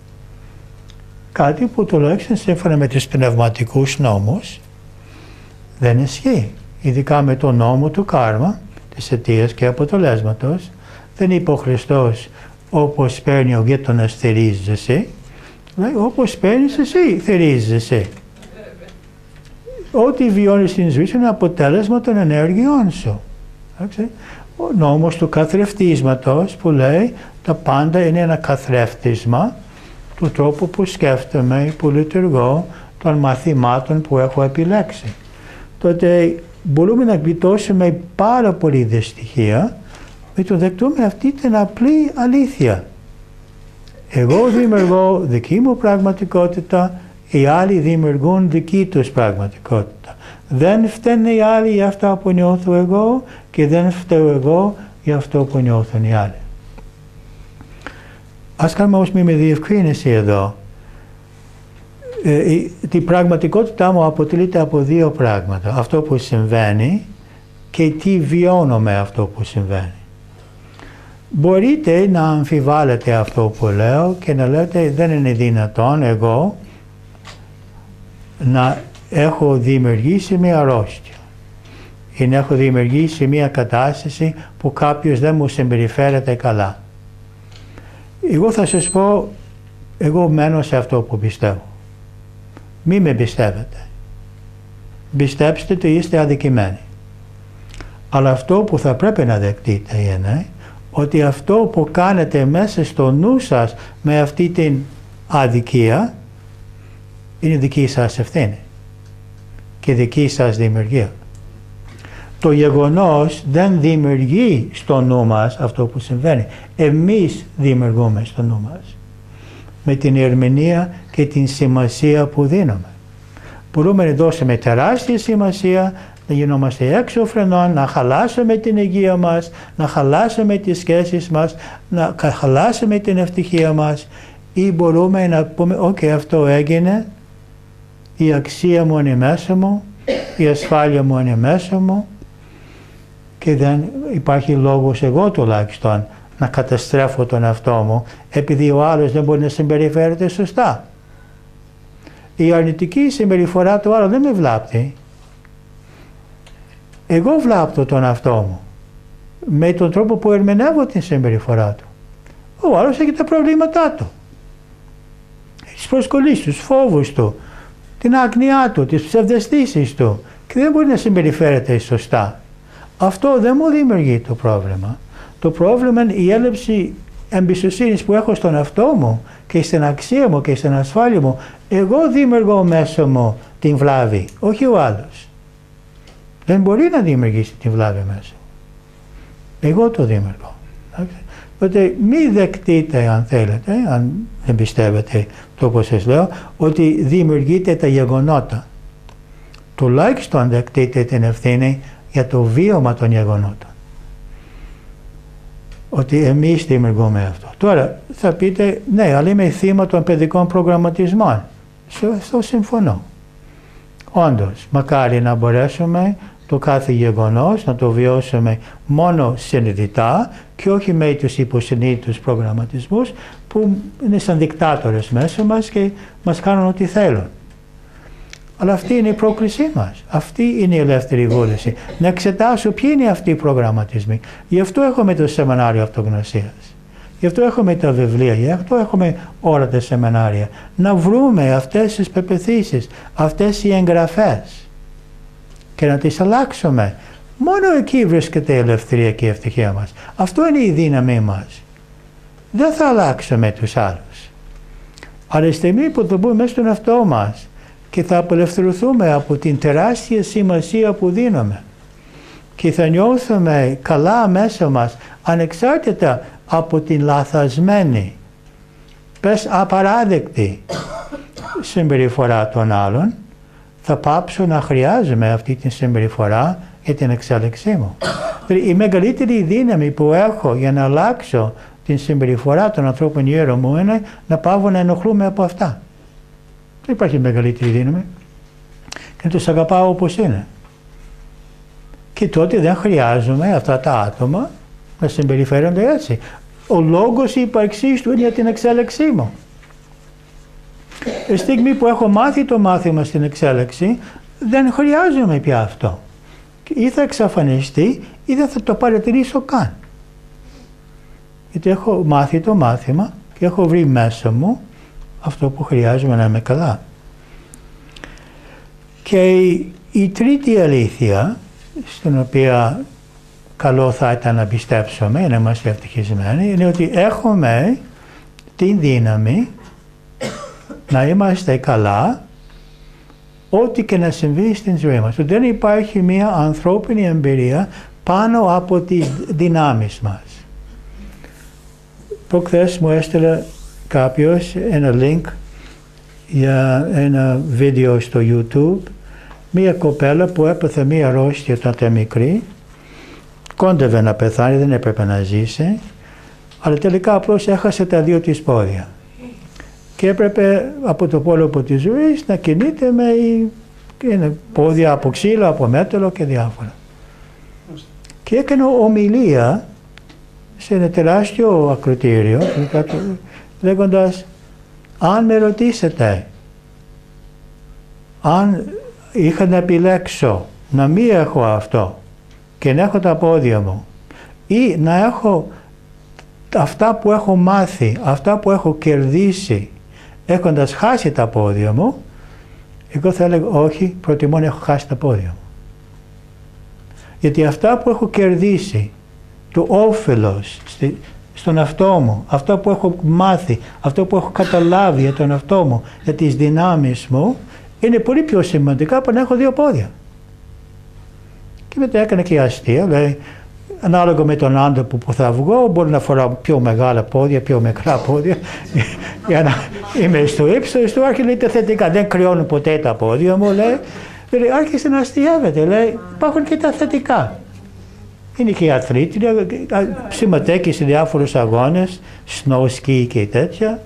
Κάτι που τουλάχιστον σύμφωνα με τους πνευματικούς νόμους δεν ισχύει. Ειδικά με τον νόμο του κάρμα, της αιτίας και αποτελέσματος, δεν είπε ο Χριστός όπως παίρνει ο γείτονας θερίζεσαι, λέει όπως παίρνεις εσύ θερίζεσαι. Ό,τι βιώνεις στην ζωή σου είναι αποτέλεσμα των ενέργειών σου. Εντάξει. Ο νόμος του καθρεφτίσματος που λέει τα πάντα είναι ένα καθρέφτισμα του τρόπου που σκέφτομαι, που λειτουργώ, των μαθημάτων που έχω επιλέξει. Τότε μπορούμε να γλιτώσουμε πάρα πολύ δυστυχία με το δεκτούμε αυτή την απλή αλήθεια. Εγώ δημιουργώ δική μου πραγματικότητα, οι άλλοι δημιουργούν δική τους πραγματικότητα. Δεν φταίνε οι άλλοι για αυτά που νιώθω εγώ και δεν φταίω εγώ για αυτό που νιώθουν οι άλλοι. Ας κάνουμε όμως μια διευκρίνηση εδώ. Ε, η, η πραγματικότητά μου αποτελείται από δύο πράγματα. Αυτό που συμβαίνει και τι βιώνω με αυτό που συμβαίνει. Μπορείτε να αμφιβάλλετε αυτό που λέω και να λέτε δεν είναι δυνατόν εγώ να έχω δημιουργήσει μια αρρώστια ή να έχω δημιουργήσει μια κατάσταση που κάποιος δεν μου συμπεριφέρεται καλά. Εγώ θα σας πω, εγώ μένω σε αυτό που πιστεύω. Μη με πιστεύετε. Πιστέψτε ότι είστε αδικημένοι. Αλλά αυτό που θα πρέπει να δεκτείτε είναι ότι αυτό που κάνετε μέσα στο νου σας με αυτή την αδικία είναι δική σας ευθύνη και δική σας δημιουργία. Το γεγονός δεν δημιουργεί στο νου μας αυτό που συμβαίνει. Εμείς δημιουργούμε στο νου μας με την ερμηνεία και την σημασία που δίνουμε. Μπορούμε να δώσουμε τεράστια σημασία, να γινόμαστε έξω φρενών, να χαλάσουμε την υγεία μας, να χαλάσουμε τις σχέσεις μας, να χαλάσουμε την ευτυχία μας, ή μπορούμε να πούμε «ΟΚ, okay, αυτό έγινε, η αξία μου είναι μέσα μου, η ασφάλεια μου είναι μέσα μου και δεν υπάρχει λόγος εγώ τουλάχιστον να καταστρέφω τον εαυτό μου επειδή ο άλλος δεν μπορεί να συμπεριφέρεται σωστά. Η αρνητική συμπεριφορά του άλλου δεν με βλάπτει. Εγώ βλάπτω τον εαυτό μου με τον τρόπο που ερμηνεύω την συμπεριφορά του. Ο άλλος έχει τα προβλήματά του, τις προσκολήσεις του, τους φόβους του, την άγνοιά του, τις ψευδαισθήσεις του και δεν μπορεί να συμπεριφέρεται σωστά. Αυτό δεν μου δημιουργεί το πρόβλημα. Το πρόβλημα είναι η έλλειψη εμπιστοσύνης που έχω στον εαυτό μου και στην αξία μου και στην ασφάλεια μου. Εγώ δημιουργώ μέσα μου την βλάβη, όχι ο άλλος. Δεν μπορεί να δημιουργήσει την βλάβη μέσα. Εγώ το δημιουργώ. Οπότε μη δεκτείτε, αν θέλετε, αν δεν πιστεύετε το όπως σας λέω, ότι δημιουργείτε τα γεγονότα. Τουλάχιστον δεκτείτε την ευθύνη για το βίωμα των γεγονότων. Ότι εμείς δημιουργούμε αυτό. Τώρα θα πείτε, ναι, αλλά είμαι θύμα των παιδικών προγραμματισμών. Στο συμφωνώ. Όντως, μακάρι να μπορέσουμε το κάθε γεγονός να το βιώσουμε μόνο συνειδητά και όχι με τους υποσυνείδητους προγραμματισμούς που είναι σαν δικτάτορες μέσα μας και μας κάνουν ό,τι θέλουν. Αλλά αυτή είναι η πρόκλησή μας. Αυτή είναι η ελεύθερη βούληση. Να εξετάσω ποιοι είναι αυτοί οι προγραμματισμοί. Γι' αυτό έχουμε το σεμινάριο αυτογνωσίας. Γι' αυτό έχουμε τα βιβλία. Γι' αυτό έχουμε όλα τα σεμινάρια. Να βρούμε αυτές τις πεποιθήσεις, αυτές οι εγγραφές και να τις αλλάξουμε. Μόνο εκεί βρίσκεται η ελευθερία και η ευτυχία μας. Αυτό είναι η δύναμή μας. Δεν θα αλλάξουμε τους άλλους. Αλλά στη στιγμή που θα μπούμε μέσα στον εαυτό μας και θα απελευθερωθούμε από την τεράστια σημασία που δίνουμε και θα νιώθουμε καλά μέσα μας ανεξάρτητα από την λαθασμένη, πες απαράδεκτη συμπεριφορά των άλλων, θα πάψω να χρειάζομαι αυτή τη συμπεριφορά για την εξέλιξή μου. Δηλαδή η μεγαλύτερη δύναμη που έχω για να αλλάξω την συμπεριφορά των ανθρώπων γύρω μου είναι να πάω να ενοχλούμε από αυτά. Δεν υπάρχει μεγαλύτερη δύναμη. Και να τους αγαπάω όπως είναι. Και τότε δεν χρειάζομαι αυτά τα άτομα να συμπεριφέρονται έτσι. Ο λόγος ύπαρξής του είναι για την εξέλιξή μου. Στη στιγμή που έχω μάθει το μάθημα στην εξέλιξη, δεν χρειάζομαι πια αυτό. Ή θα εξαφανιστεί ή δεν θα το παρατηρήσω καν. Γιατί έχω μάθει το μάθημα και έχω βρει μέσα μου αυτό που χρειάζομαι να είμαι καλά. Και η, η τρίτη αλήθεια, στην οποία καλό θα ήταν να πιστέψουμε, να είμαστε ευτυχισμένοι, είναι ότι έχουμε την δύναμη να είμαστε καλά ό,τι και να συμβεί στην ζωή μας. Δεν υπάρχει μια ανθρώπινη εμπειρία πάνω από τις δυνάμεις μας. Προχθές μου έστειλε κάποιος ένα link για ένα βίντεο στο YouTube, μια κοπέλα που έπαθε μια αρρώστια όταν ήταν μικρή, κόντευε να πεθάνει, δεν έπρεπε να ζήσει, αλλά τελικά απλώς έχασε τα δύο της πόδια και έπρεπε από το πόλοπο της ζωής να κινείται με πόδια από ξύλο, από μέταλλο και διάφορα. Και έκανε ομιλία σε ένα τεράστιο ακροτήριο λέγοντας, αν με ρωτήσετε αν είχα να επιλέξω να μην έχω αυτό και να έχω τα πόδια μου ή να έχω αυτά που έχω μάθει, αυτά που έχω κερδίσει έχοντας χάσει τα πόδια μου, εγώ θα έλεγα όχι, προτιμώ να έχω χάσει τα πόδια μου. Γιατί αυτά που έχω κερδίσει, το όφελος στον εαυτό μου, αυτό που έχω μάθει, αυτό που έχω καταλάβει για τον εαυτό μου, για τις δυνάμεις μου, είναι πολύ πιο σημαντικά από να έχω δύο πόδια. Και μετά έκανε και αστεία, λέει, ανάλογα με τον άνθρωπο που θα βγω, μπορεί να φοράω πιο μεγάλα πόδια, πιο μικρά πόδια, για να είμαι στο ύψος του, άρχισε λέει τα θετικά, δεν κρυώνουν ποτέ τα πόδια μου, λέει, Δηλαδή άρχισε να αστιεύεται, λέει υπάρχουν και τα θετικά. Είναι και η αθλήτρια, συμμετέχει σε διάφορους αγώνες, snow ski και τέτοια.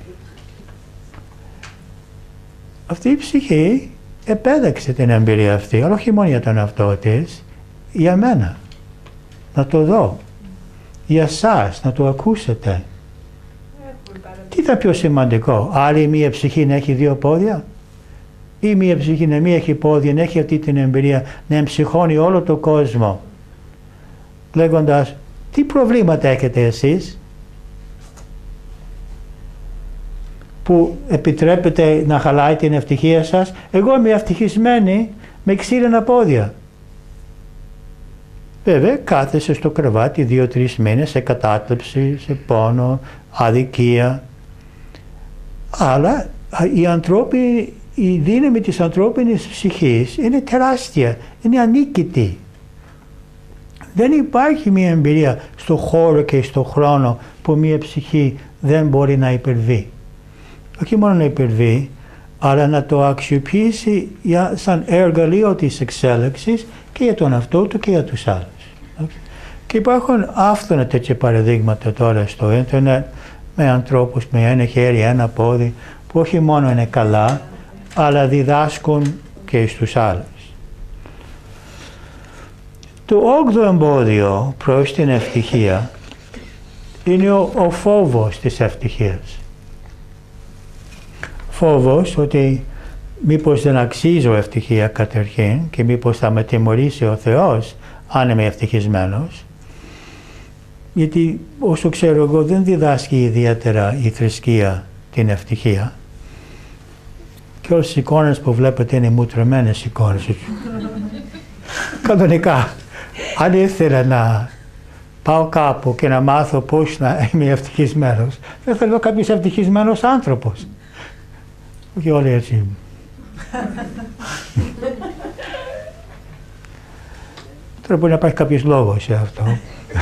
Αυτή η ψυχή επέδεξε την εμπειρία αυτή, αλλά όχι μόνο για τον εαυτό της, για μένα. Να το δω. Για σας, να το ακούσετε. Τι ήταν πιο σημαντικό, άλλη μία ψυχή να έχει δύο πόδια ή μία ψυχή να μην έχει πόδια, να έχει αυτή την εμπειρία, να εμψυχώνει όλο το κόσμο, λέγοντας τι προβλήματα έχετε εσείς που επιτρέπετε να χαλάει την ευτυχία σας. Εγώ είμαι ευτυχισμένη με ξύλινα πόδια. Βέβαια κάθεσαι στο κρεβάτι δύο-τρεις μήνες σε κατάθλιψη, σε πόνο, αδικία. Αλλά η, ανθρώπινη, η δύναμη της ανθρώπινης ψυχής είναι τεράστια, είναι ανίκητη. Δεν υπάρχει μια εμπειρία στο χώρο και στο χρόνο που μια ψυχή δεν μπορεί να υπερβεί. Όχι μόνο να υπερβεί, αλλά να το αξιοποιήσει για, σαν εργαλείο της εξέλιξης και για τον εαυτό του και για τους άλλους. Και υπάρχουν άφθονα τέτοια παραδείγματα τώρα στο ίντερνετ με ανθρώπους με ένα χέρι, ένα πόδι που όχι μόνο είναι καλά, αλλά διδάσκουν και στους άλλους. Το όγδοο εμπόδιο προς την ευτυχία είναι ο, ο φόβος της ευτυχίας. Φόβος ότι μήπως δεν αξίζω ευτυχία καταρχήν και μήπως θα με τιμωρήσει ο Θεός αν είμαι ευτυχισμένος. Γιατί όσο ξέρω εγώ δεν διδάσκει ιδιαίτερα η θρησκεία την ευτυχία. Και όλες οι εικόνες που βλέπετε είναι μουτρωμένες εικόνες. Κανονικά, αν ήθελα να πάω κάπου και να μάθω πώς να είμαι ευτυχισμένος, δεν θα δω κάποιος ευτυχισμένος άνθρωπος. Όχι όλοι έτσι. Τώρα μπορεί να υπάρχει κάποιος λόγος σε αυτό.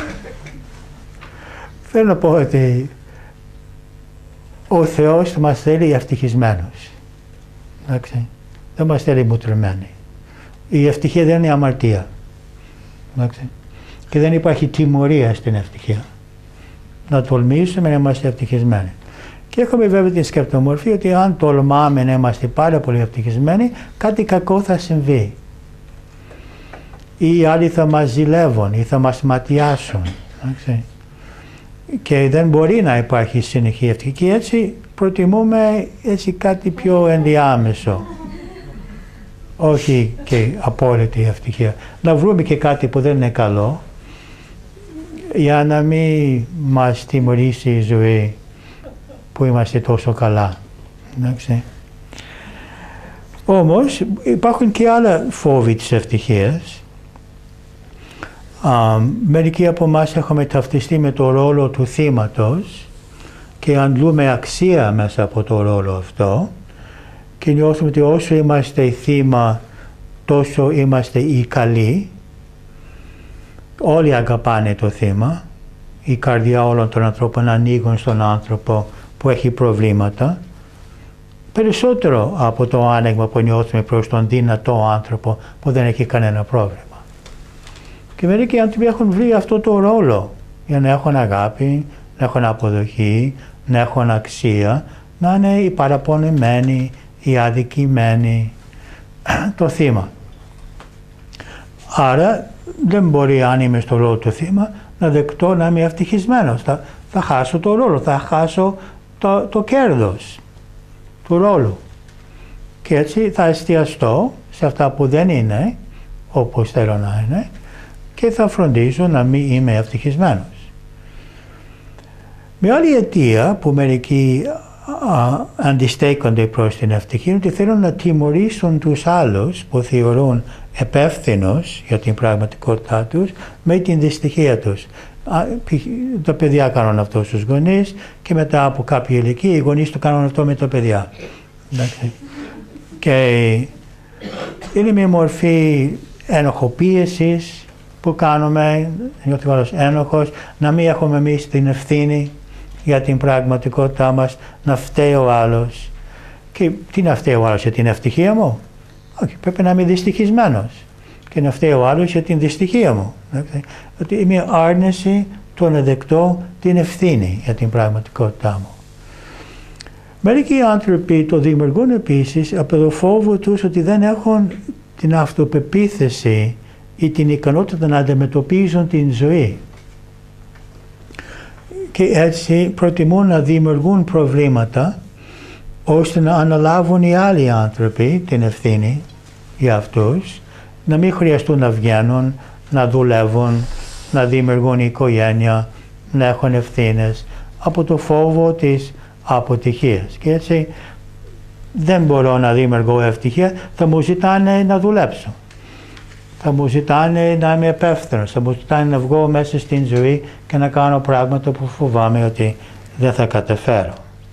Θέλω να πω ότι ο Θεός μας θέλει ευτυχισμένους. Εντάξει. Δεν μας θέλει μουτρωμένοι. Η ευτυχία δεν είναι αμαρτία. Εντάξει. Και δεν υπάρχει τιμωρία στην ευτυχία. Να τολμήσουμε να είμαστε ευτυχισμένοι. Και έχουμε βέβαια την σκεπτομορφή ότι αν τολμάμε να είμαστε πάρα πολύ ευτυχισμένοι, κάτι κακό θα συμβεί. Ή οι άλλοι θα μας ζηλεύουν ή θα μας ματιάσουν. Εντάξει. Και δεν μπορεί να υπάρχει συνεχή ευτυχία. Και έτσι προτιμούμε έτσι κάτι πιο ενδιάμεσο. Όχι και απόλυτη ευτυχία. Να βρούμε και κάτι που δεν είναι καλό για να μην μας τιμωρήσει η ζωή που είμαστε τόσο καλά. Εντάξει. Όμως υπάρχουν και άλλα φόβοι της ευτυχίας. Uh, μερικοί από εμάς έχουμε ταυτιστεί με το ρόλο του θύματος και αντλούμε αξία μέσα από το ρόλο αυτό και νιώθουμε ότι όσο είμαστε θύμα τόσο είμαστε οι καλοί. Όλοι αγαπάνε το θύμα. Η καρδιά όλων των ανθρώπων ανοίγουν στον άνθρωπο που έχει προβλήματα. Περισσότερο από το άνοιγμα που νιώθουμε προς τον δυνατό άνθρωπο που δεν έχει κανένα πρόβλημα. Και μερικοί άνθρωποι έχουν βρει αυτό το ρόλο για να έχουν αγάπη, να έχουν αποδοχή, να έχουν αξία, να είναι οι παραπονεμένοι, οι αδικημένοι, το θύμα. Άρα δεν μπορεί, αν είμαι στο ρόλο του θύμα, να δεκτώ να είμαι ευτυχισμένος. Θα, θα χάσω το ρόλο, θα χάσω το, το κέρδος του ρόλου. Και έτσι θα εστιαστώ σε αυτά που δεν είναι όπως θέλω να είναι και θα φροντίζω να μην είμαι ευτυχισμένος. Μια άλλη αιτία που μερικοί α, αντιστέκονται προς την ευτυχία είναι ότι θέλουν να τιμωρήσουν τους άλλους που θεωρούν επεύθυνος για την πραγματικότητά τους με την δυστυχία τους. Α, τα παιδιά κάνουν αυτό στους γονείς και μετά από κάποια ηλικία οι γονείς το κάνουν αυτό με τα παιδιά. Εντάξει. Και είναι μια μορφή ενοχοποίησης που κάνουμε, νιώθει ο άλλος ένοχος, να μην έχουμε εμείς την ευθύνη για την πραγματικότητά μας, να φταίει ο άλλος. Και τι να φταίει ο άλλος, για την ευτυχία μου? Όχι, πρέπει να είμαι δυστυχισμένος και να φταίει ο άλλος για την δυστυχία μου. Ότι είμαι άρνηση το να δεκτώ την ευθύνη για την πραγματικότητά μου. Μερικοί άνθρωποι το δημιουργούν επίσης από το φόβο τους ότι δεν έχουν την αυτοπεποίθηση ή την ικανότητα να αντιμετωπίζουν την ζωή. Και έτσι προτιμούν να δημιουργούν προβλήματα ώστε να αναλάβουν οι άλλοι άνθρωποι την ευθύνη για αυτούς, να μην χρειαστούν να βγαίνουν, να δουλεύουν, να δημιουργούν οικογένεια, να έχουν ευθύνες από το φόβο της αποτυχίας. Και έτσι δεν μπορώ να δημιουργώ ευτυχία, θα μου ζητάνε να δουλέψω. Θα μου ζητάνε να είμαι υπεύθυνος, θα μου ζητάνε να βγω μέσα στην ζωή και να κάνω πράγματα που φοβάμαι ότι δεν θα καταφέρω.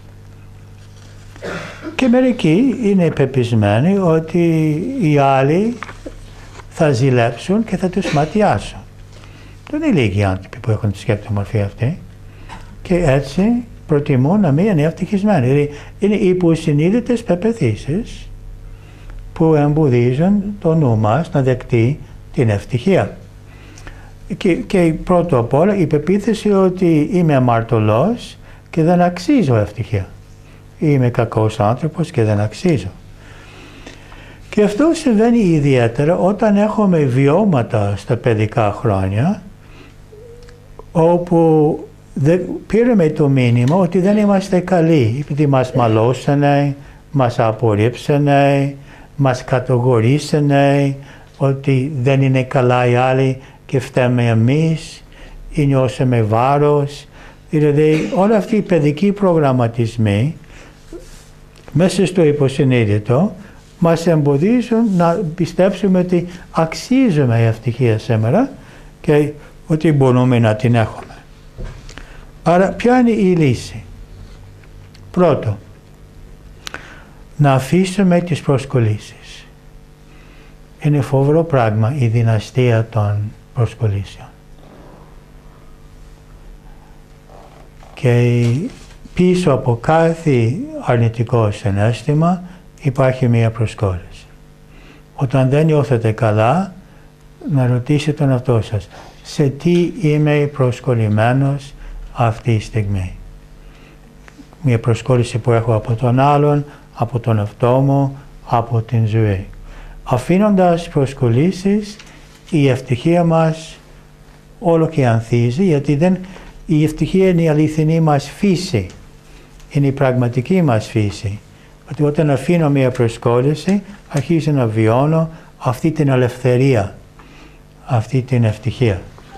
Και μερικοί είναι πεπισμένοι ότι οι άλλοι θα ζηλέψουν και θα τους ματιάσουν. Δεν είναι λίγοι άνθρωποι που έχουν τη σκέπτη μορφή αυτή και έτσι προτιμούν να μην είναι ευτυχισμένοι. Δηλαδή είναι υποσυνείδητες πεποιθήσεις που εμποδίζουν το νου μας να δεκτεί την ευτυχία. Και, και πρώτο απ' όλα η πεποίθηση ότι είμαι αμαρτωλός και δεν αξίζω ευτυχία. Είμαι κακός άνθρωπος και δεν αξίζω. Και αυτό συμβαίνει ιδιαίτερα όταν έχουμε βιώματα στα παιδικά χρόνια όπου πήραμε το μήνυμα ότι δεν είμαστε καλοί επειδή μας μαλώσανε, μας απορρίψανε, μας κατηγορήσανε ότι δεν είναι καλά οι άλλοι και φταίμε εμείς ή νιώσαμε βάρος. Δηλαδή όλα αυτοί οι παιδικοί προγραμματισμοί μέσα στο υποσυνείδητο μας εμποδίζουν να πιστέψουμε ότι αξίζουμε η ευτυχία σήμερα και ότι μπορούμε να την έχουμε. Άρα ποια είναι η λύση? Πρώτο, να αφήσουμε τις προσκολήσεις. Είναι φοβερό πράγμα η δυναστεία των προσκολήσεων. Και πίσω από κάθε αρνητικό συναίσθημα υπάρχει μία προσκόλληση. Όταν δεν νιώθετε καλά, να ρωτήσετε τον εαυτό σας, σε τι είμαι προσκολλημένος αυτή τη στιγμή. Μία προσκόλληση που έχω από τον άλλον, από τον εαυτό μου, από την ζωή. Αφήνοντας προσκολήσεις, η ευτυχία μας όλο και ανθίζει, γιατί δεν, η ευτυχία είναι η αληθινή μας φύση, είναι η πραγματική μας φύση. Ότι όταν αφήνω μία προσκόλληση, αρχίζω να βιώνω αυτή την ελευθερία, αυτή την ευτυχία.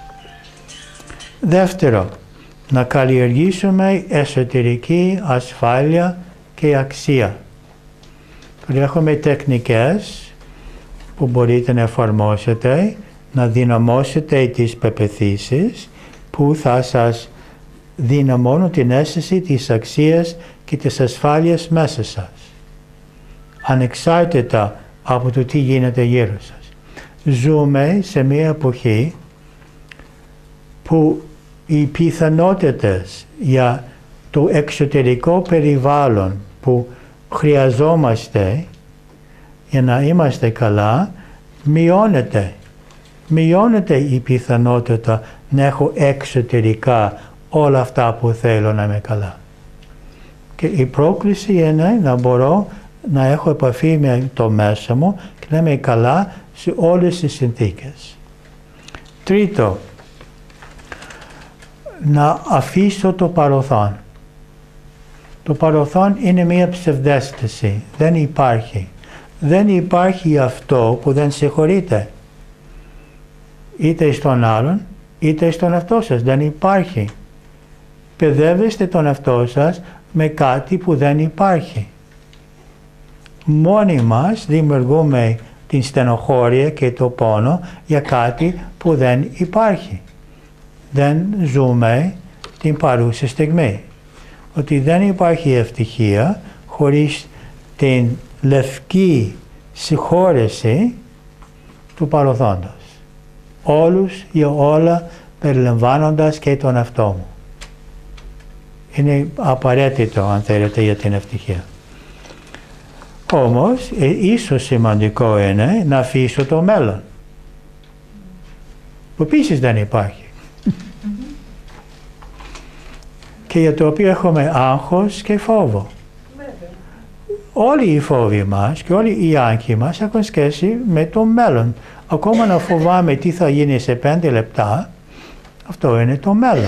Δεύτερο, να καλλιεργήσουμε εσωτερική ασφάλεια και αξία. Έχουμε τεχνικές που μπορείτε να εφαρμόσετε, να δυναμώσετε τις πεποιθήσεις που θα σας δυναμώνουν την αίσθηση της αξίας και της ασφάλειας μέσα σας, ανεξάρτητα από το τι γίνεται γύρω σας. Ζούμε σε μια εποχή που οι πιθανότητες για το εξωτερικό περιβάλλον που χρειαζόμαστε για να είμαστε καλά μειώνεται. Μειώνεται η πιθανότητα να έχω εξωτερικά όλα αυτά που θέλω να είμαι καλά. Και η πρόκληση είναι να μπορώ να έχω επαφή με το μέσα μου και να είμαι καλά σε όλες τις συνθήκες. Τρίτο, να αφήσω το παρελθόν. Το παρελθόν είναι μία ψευδαίσθηση, δεν υπάρχει. Δεν υπάρχει αυτό που δεν συγχωρείτε. Είτε στον άλλον, είτε στον εαυτό σας. Δεν υπάρχει. Παιδεύεστε τον εαυτό σας με κάτι που δεν υπάρχει. Μόνοι μας δημιουργούμε την στενοχώρια και το πόνο για κάτι που δεν υπάρχει. Δεν ζούμε την παρούσα στιγμή. Ότι δεν υπάρχει ευτυχία χωρίς την λευκή συγχώρεση του παρελθόντος. Όλους για όλα περιλαμβάνοντας και τον εαυτό μου. Είναι απαραίτητο αν θέλετε για την ευτυχία. Όμως, ε, ίσως σημαντικό είναι να αφήσω το μέλλον, που επίσης δεν υπάρχει. Και για το οποίο έχουμε άγχος και φόβο. Όλοι οι φόβοι μας και όλοι οι άγχοι μας έχουν σχέση με το μέλλον. Ακόμα να φοβάμαι τι θα γίνει σε πέντε λεπτά, αυτό είναι το μέλλον.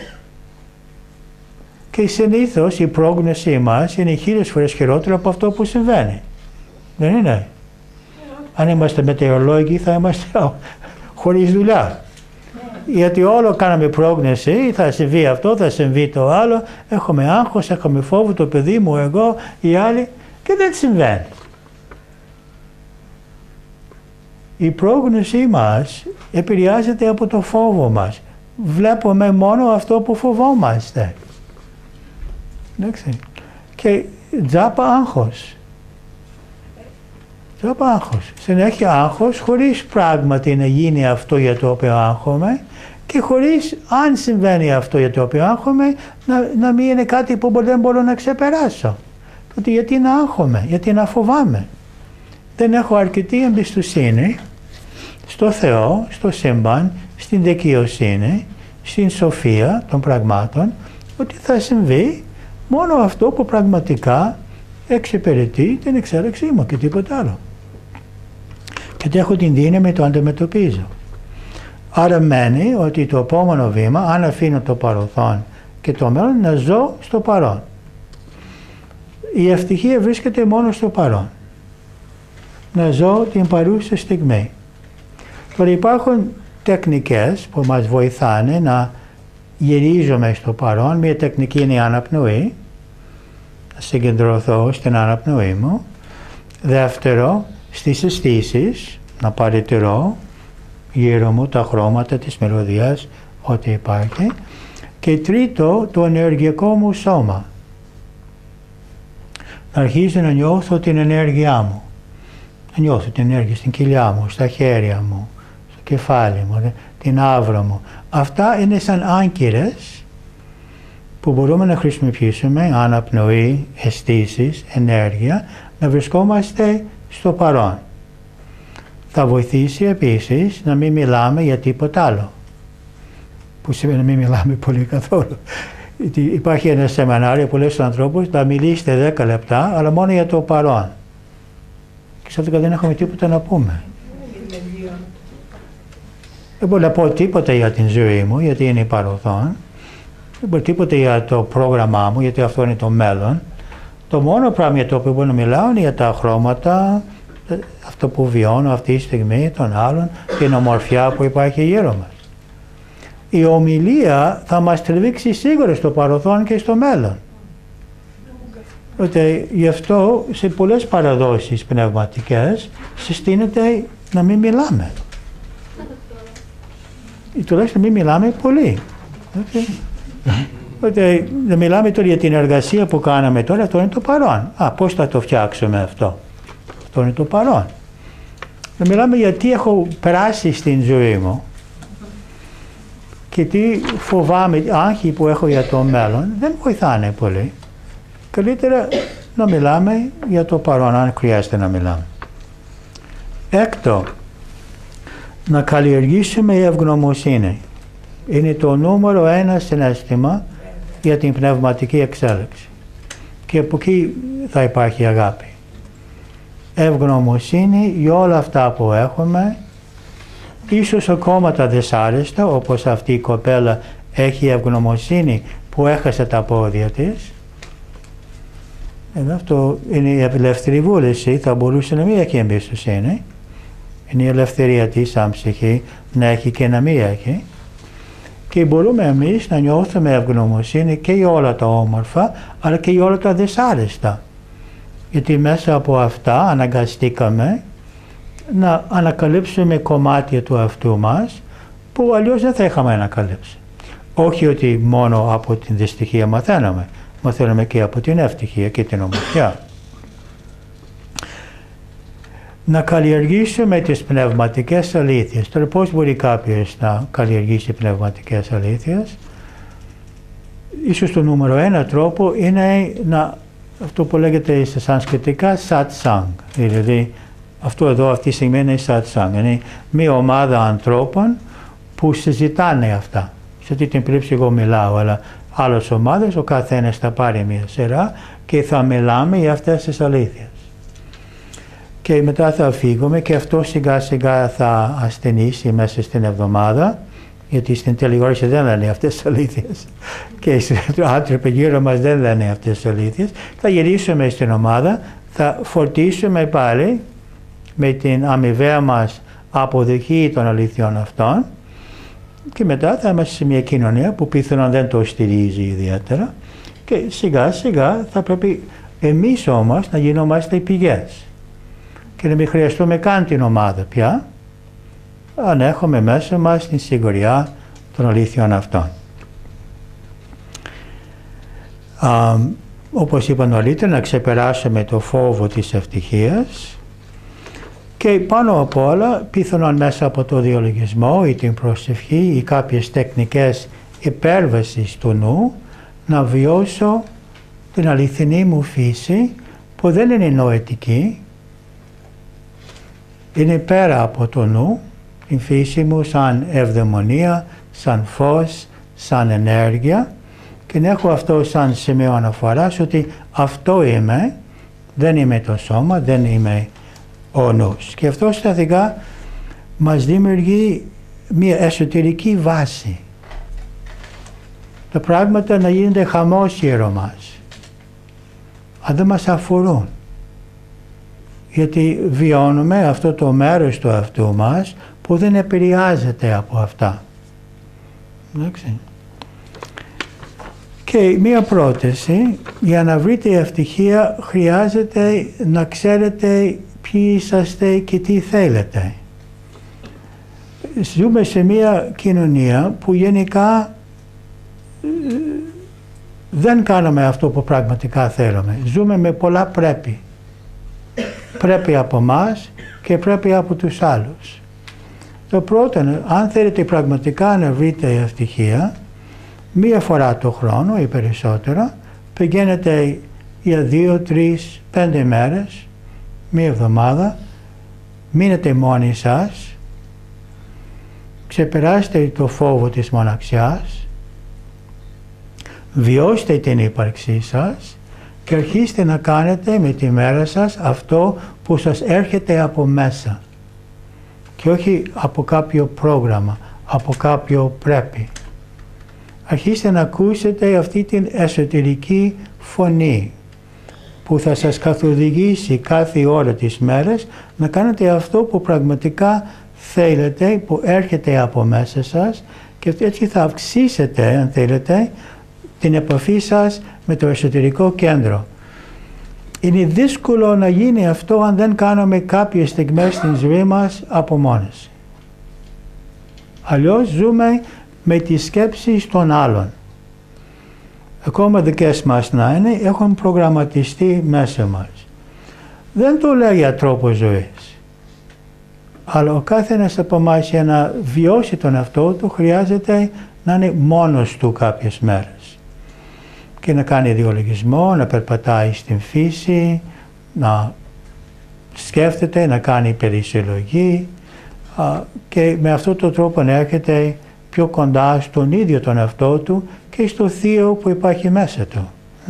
Και συνήθως η πρόγνωσή μας είναι χίλιες φορές χειρότερο από αυτό που συμβαίνει. Δεν είναι? Αν είμαστε μετεωρολόγοι θα είμαστε χωρίς δουλειά. Γιατί όλο κάναμε πρόγνωση, θα συμβεί αυτό, θα συμβεί το άλλο, έχουμε άγχος, έχουμε φόβο, το παιδί μου, εγώ, οι άλλοι, και δεν συμβαίνει. Η πρόγνωσή μας επηρεάζεται από το φόβο μας. Βλέπουμε μόνο αυτό που φοβόμαστε. Και τζάπα άγχος. Τζάπα άγχος. Συνέχεια άγχος χωρίς πράγματι να γίνει αυτό για το οποίο άγχομαι και χωρίς, αν συμβαίνει αυτό για το οποίο άγχομαι, να, να μην είναι κάτι που δεν μπορώ να ξεπεράσω. Τότε γιατί να άγχομαι, γιατί να φοβάμαι. Δεν έχω αρκετή εμπιστοσύνη στο Θεό, στο σύμπαν, στην δικαιοσύνη, στην σοφία των πραγμάτων, ότι θα συμβεί μόνο αυτό που πραγματικά εξυπηρετεί την εξέλιξή μου και τίποτα άλλο. Και έχω την δύναμη το αντιμετωπίζω. Άρα μένει ότι το επόμενο βήμα, αν αφήνω το παρελθόν και το μέλλον, να ζω στο παρόν. Η ευτυχία βρίσκεται μόνο στο παρόν. Να ζω την παρούσα στιγμή. Τώρα υπάρχουν τεχνικές που μας βοηθάνε να γυρίζουμε στο παρόν. Μία τεχνική είναι η αναπνοή. Να συγκεντρωθώ στην αναπνοή μου. Δεύτερο, στις αισθήσεις, να παρατηρώ γύρω μου τα χρώματα της μελωδίας, ό,τι υπάρχει. Και τρίτο, το ενεργειακό μου σώμα. Να αρχίζω να νιώθω την ενέργειά μου. Να νιώθω την ενέργεια στην κοιλιά μου, στα χέρια μου, στο κεφάλι μου, την άβρα μου. Αυτά είναι σαν άγκυρες που μπορούμε να χρησιμοποιήσουμε, αναπνοή, αισθήσεις, ενέργεια, να βρισκόμαστε στο παρόν. Θα βοηθήσει επίσης να μην μιλάμε για τίποτα άλλο. Που σημαίνει να μην μιλάμε πολύ καθόλου. Υπάρχει ένα σεμινάριο που λέει στους ανθρώπους να μιλήσετε δέκα λεπτά, αλλά μόνο για το παρόν. Και ξαφνικά δεν έχουμε τίποτα να πούμε. Δεν μπορώ να πω τίποτα για την ζωή μου, γιατί είναι παρελθόν. Δεν μπορώ τίποτα για το πρόγραμμά μου, γιατί αυτό είναι το μέλλον. Το μόνο πράγμα για το οποίο μπορώ να μιλάω είναι για τα χρώματα, αυτό που βιώνω αυτή τη στιγμή, των άλλων, την ομορφιά που υπάρχει γύρω μας. Η ομιλία θα μας τραβήξει σίγουρα στο παρελθόν και στο μέλλον. Ότι γι' αυτό σε πολλές παραδόσεις πνευματικές συστήνεται να μην μιλάμε. Ή τουλάχιστον να μην μιλάμε πολύ. Ότι να μιλάμε τώρα για την εργασία που κάναμε τώρα, αυτό είναι το παρόν. Α, πώς θα το φτιάξουμε αυτό. Αυτό είναι το παρόν. Να μιλάμε για τι έχω περάσει στην ζωή μου και τι φοβάμαι, άγχη που έχω για το μέλλον, δεν βοηθάνε πολύ. Καλύτερα να μιλάμε για το παρόν, αν χρειάζεται να μιλάμε. Έκτο, να καλλιεργήσουμε η ευγνωμοσύνη. Είναι το νούμερο ένα συναίσθημα για την πνευματική εξέλιξη. Και από εκεί θα υπάρχει αγάπη. Ευγνωμοσύνη για όλα αυτά που έχουμε, ίσως ακόμα τα δυσάρεστα, όπως αυτή η κοπέλα έχει ευγνωμοσύνη που έχασε τα πόδια της. Εδώ αυτό είναι η ελεύθερη βούληση, θα μπορούσε να μην έχει εμπιστοσύνη. Είναι η ελευθερία της σαν ψυχή να έχει και να μην έχει. Και μπορούμε εμείς να νιώθουμε ευγνωμοσύνη και για όλα τα όμορφα, αλλά και για όλα τα δυσάρεστα. Γιατί μέσα από αυτά αναγκαστήκαμε να ανακαλύψουμε κομμάτια του αυτού μας που αλλιώς δεν θα είχαμε ανακαλύψει. Όχι ότι μόνο από την δυστυχία μαθαίναμε, μαθαίναμε και από την ευτυχία και την ομορφιά. Να καλλιεργήσουμε τις πνευματικές αλήθειες. Τώρα πώς μπορεί κάποιος να καλλιεργήσει πνευματικές αλήθειες. Ίσως το νούμερο ένα τρόπο είναι να αυτό που λέγεται στα σανσκριτικά satsang. Δηλαδή αυτό εδώ αυτή τη στιγμή είναι satsang. Είναι μια ομάδα ανθρώπων που συζητάνε αυτά. Σε αυτή την περίπτωση εγώ μιλάω, αλλά άλλες ομάδες, ο καθένας θα πάρει μια σειρά και θα μιλάμε για αυτές τις αλήθειες. Και μετά θα φύγουμε και αυτό σιγά σιγά θα ασθενήσει μέσα στην εβδομάδα, γιατί στην τηλεόραση δεν λένε αυτές τις αλήθειες και οι άνθρωποι γύρω μας δεν λένε αυτές τις αλήθειες. Θα γυρίσουμε στην ομάδα, θα φορτίσουμε πάλι με την αμοιβαία μας αποδοχή των αλήθειών αυτών και μετά θα είμαστε σε μια κοινωνία που πιθανόν δεν το στηρίζει ιδιαίτερα και σιγά σιγά θα πρέπει εμείς όμως να γινόμαστε οι πηγές και να μην χρειαστούμε καν την ομάδα πια, αν έχουμε μέσα μας την σιγουριά των αλήθειων αυτών. Α, όπως είπα νωρίτερα, να ξεπεράσουμε το φόβο της ευτυχίας και πάνω απ' όλα, πιθανόν μέσα από το διαλογισμό ή την προσευχή ή κάποιες τεχνικές υπέρβασης του νου, να βιώσω την αληθινή μου φύση που δεν είναι νοητική, είναι πέρα από το νου, την φύση μου σαν ευδαιμονία, σαν φως, σαν ενέργεια και να έχω αυτό σαν σημείο αναφοράς ότι αυτό είμαι, δεν είμαι το σώμα, δεν είμαι ο νους. Και αυτό σταθικά μας δημιουργεί μια εσωτερική βάση. Τα πράγματα να γίνονται χαμός γύρω μας. Αν δεν μας αφορούν. Γιατί βιώνουμε αυτό το μέρος του εαυτού μας που δεν επηρεάζεται από αυτά. Εντάξει. Και μία πρόταση, για να βρείτε ευτυχία χρειάζεται να ξέρετε ποιοι είσαστε και τι θέλετε. Ζούμε σε μία κοινωνία που γενικά δεν κάνουμε αυτό που πραγματικά θέλουμε. Ζούμε με πολλά πρέπει. Πρέπει από μας και πρέπει από τους άλλους. Το πρώτο, αν θέλετε πραγματικά να βρείτε ευτυχία, μία φορά το χρόνο ή περισσότερο, πηγαίνετε για δύο, τρεις, πέντε μέρες, μία εβδομάδα, μείνετε μόνοι σας, ξεπεράστε το φόβο της μοναξιάς, βιώστε την ύπαρξή σας και αρχίστε να κάνετε με τη μέρα σας αυτό που σας έρχεται από μέσα και όχι από κάποιο πρόγραμμα, από κάποιο πρέπει. Αρχίστε να ακούσετε αυτή την εσωτερική φωνή που θα σας καθοδηγήσει κάθε ώρα της μέρας να κάνετε αυτό που πραγματικά θέλετε, που έρχεται από μέσα σας και έτσι θα αυξήσετε, αν θέλετε, την επαφή σας με το εσωτερικό κέντρο. Είναι δύσκολο να γίνει αυτό αν δεν κάνουμε κάποιες στιγμές στην ζωή μας απομόνωση. Αλλιώς ζούμε με τις σκέψεις των άλλων. Ακόμα δικές μας να είναι, έχουν προγραμματιστεί μέσα μας. Δεν το λέω για τρόπο ζωής. Αλλά ο καθένας από εμάς για να βιώσει τον εαυτό του χρειάζεται να είναι μόνος του κάποιες μέρες. Και να κάνει διαλογισμό, να περπατάει στην φύση, να σκέφτεται, να κάνει περισυλλογή και με αυτόν τον τρόπο να έρχεται πιο κοντά στον ίδιο τον εαυτό του και στο θείο που υπάρχει μέσα του.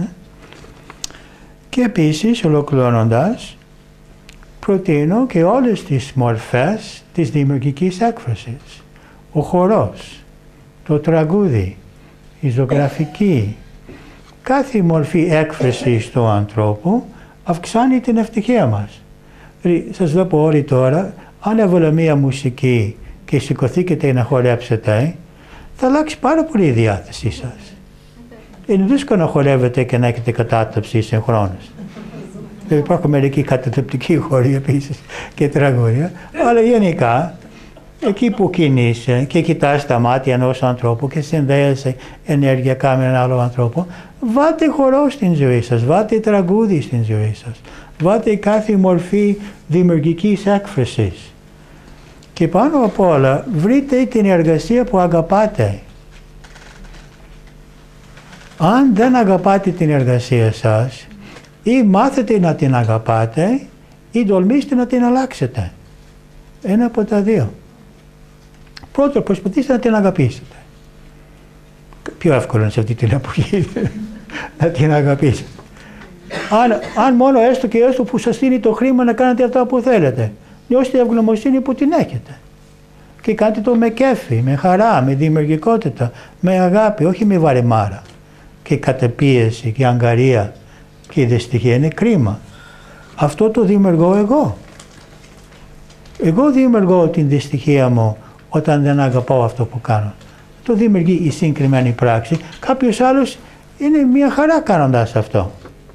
Και επίσης, ολοκληρώνοντας, προτείνω και όλες τις μορφές της δημιουργικής έκφρασης. Ο χορός, το τραγούδι, η ζωγραφική, κάθε μορφή έκφρασης του ανθρώπου αυξάνει την ευτυχία μας. Δηλαδή, σας βλέπω όλοι τώρα, αν έβαλα μία μουσική και σηκωθήκετε να χορέψετε, θα αλλάξει πάρα πολύ η διάθεσή σας. Είναι δύσκολο να χορεύετε και να έχετε κατάταψη συγχρόνως. Υπάρχουν μερικοί κατατρεπτικοί χοροί επίσης και τραγούδια, αλλά γενικά εκεί που κινείσαι και κοιτάς τα μάτια ενός ανθρώπου και συνδέεσαι ενεργειακά με έναν άλλο άνθρωπο, βάλτε χορό στην ζωή σας, βάλτε τραγούδι στην ζωή σας, βάλτε κάθε μορφή δημιουργικής έκφρασης. Και πάνω απ' όλα βρείτε την εργασία που αγαπάτε. Αν δεν αγαπάτε την εργασία σας, Ή μάθετε να την αγαπάτε ή τολμήστε να την αλλάξετε. Ένα από τα δύο. Πρώτον, προσπαθήστε να την αγαπήσετε. Πιο εύκολο είναι σε αυτή την εποχή να την αγαπήσετε. Αν, αν μόνο έστω και έστω που σας δίνει το χρήμα να κάνετε αυτά που θέλετε, νιώστε ευγνωμοσύνη που την έχετε. Και κάντε το με κέφι, με χαρά, με δημιουργικότητα, με αγάπη, όχι με βαρεμάρα και κατεπίεση και αγκαρία και δυστυχία. Είναι κρίμα. Αυτό το δημιουργώ εγώ. Εγώ δημιουργώ την δυστυχία μου όταν δεν αγαπάω αυτό που κάνω. Το δημιουργεί η συγκεκριμένη πράξη. Κάποιος άλλος είναι μια χαρά κάνοντας αυτό.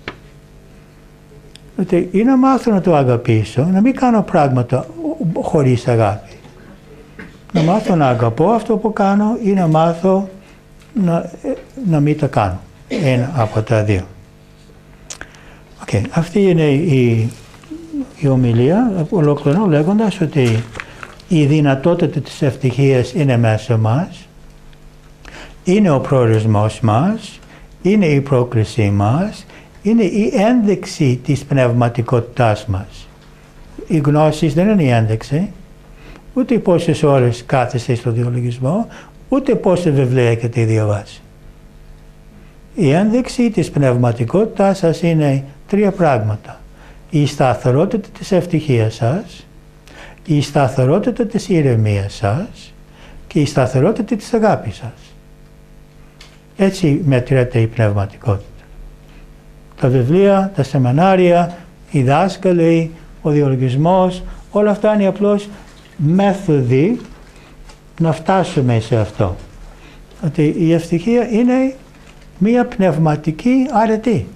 Ή να μάθω να το αγαπήσω, να μην κάνω πράγματα χωρίς αγάπη. Να μάθω να αγαπώ αυτό που κάνω ή να μάθω να, να μην τα κάνω. Ένα από τα δύο. Okay. Αυτή είναι η, η ομιλία. Ολοκληρώνω λέγοντας ότι η δυνατότητα της ευτυχίας είναι μέσα μας, είναι ο προορισμός μας, είναι η πρόκλησή μας, είναι η ένδειξη της πνευματικότητάς μας. Οι γνώσεις δεν είναι η ένδειξη, ούτε πόσες ώρες κάθεστε στο διαλογισμό, ούτε πόσα βιβλία έχετε διαβάσει. Η ένδειξη της πνευματικότητάς σας είναι τρία πράγματα. Η σταθερότητα της ευτυχίας σας, η σταθερότητα της ηρεμίας σας και η σταθερότητα της αγάπης σας. Έτσι μετριέται η πνευματικότητα. Τα βιβλία, τα σεμινάρια, οι δάσκαλοι, ο διαλογισμός, όλα αυτά είναι απλώς μέθοδοι να φτάσουμε σε αυτό. Ότι η ευτυχία είναι μία πνευματική αρετή.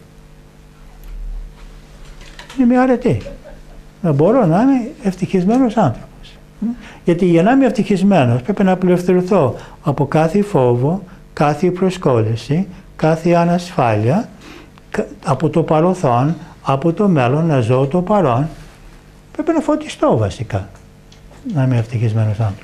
Είναι μία αρετή. Να μπορώ να είμαι ευτυχισμένος άνθρωπος. Γιατί για να είμαι ευτυχισμένος πρέπει να απελευθερωθώ από κάθε φόβο, κάθε προσκόλληση, κάθε ανασφάλεια, από το παρελθόν, από το μέλλον, να ζω το παρόν. Πρέπει να φωτιστώ βασικά, να είμαι ευτυχισμένος άνθρωπος.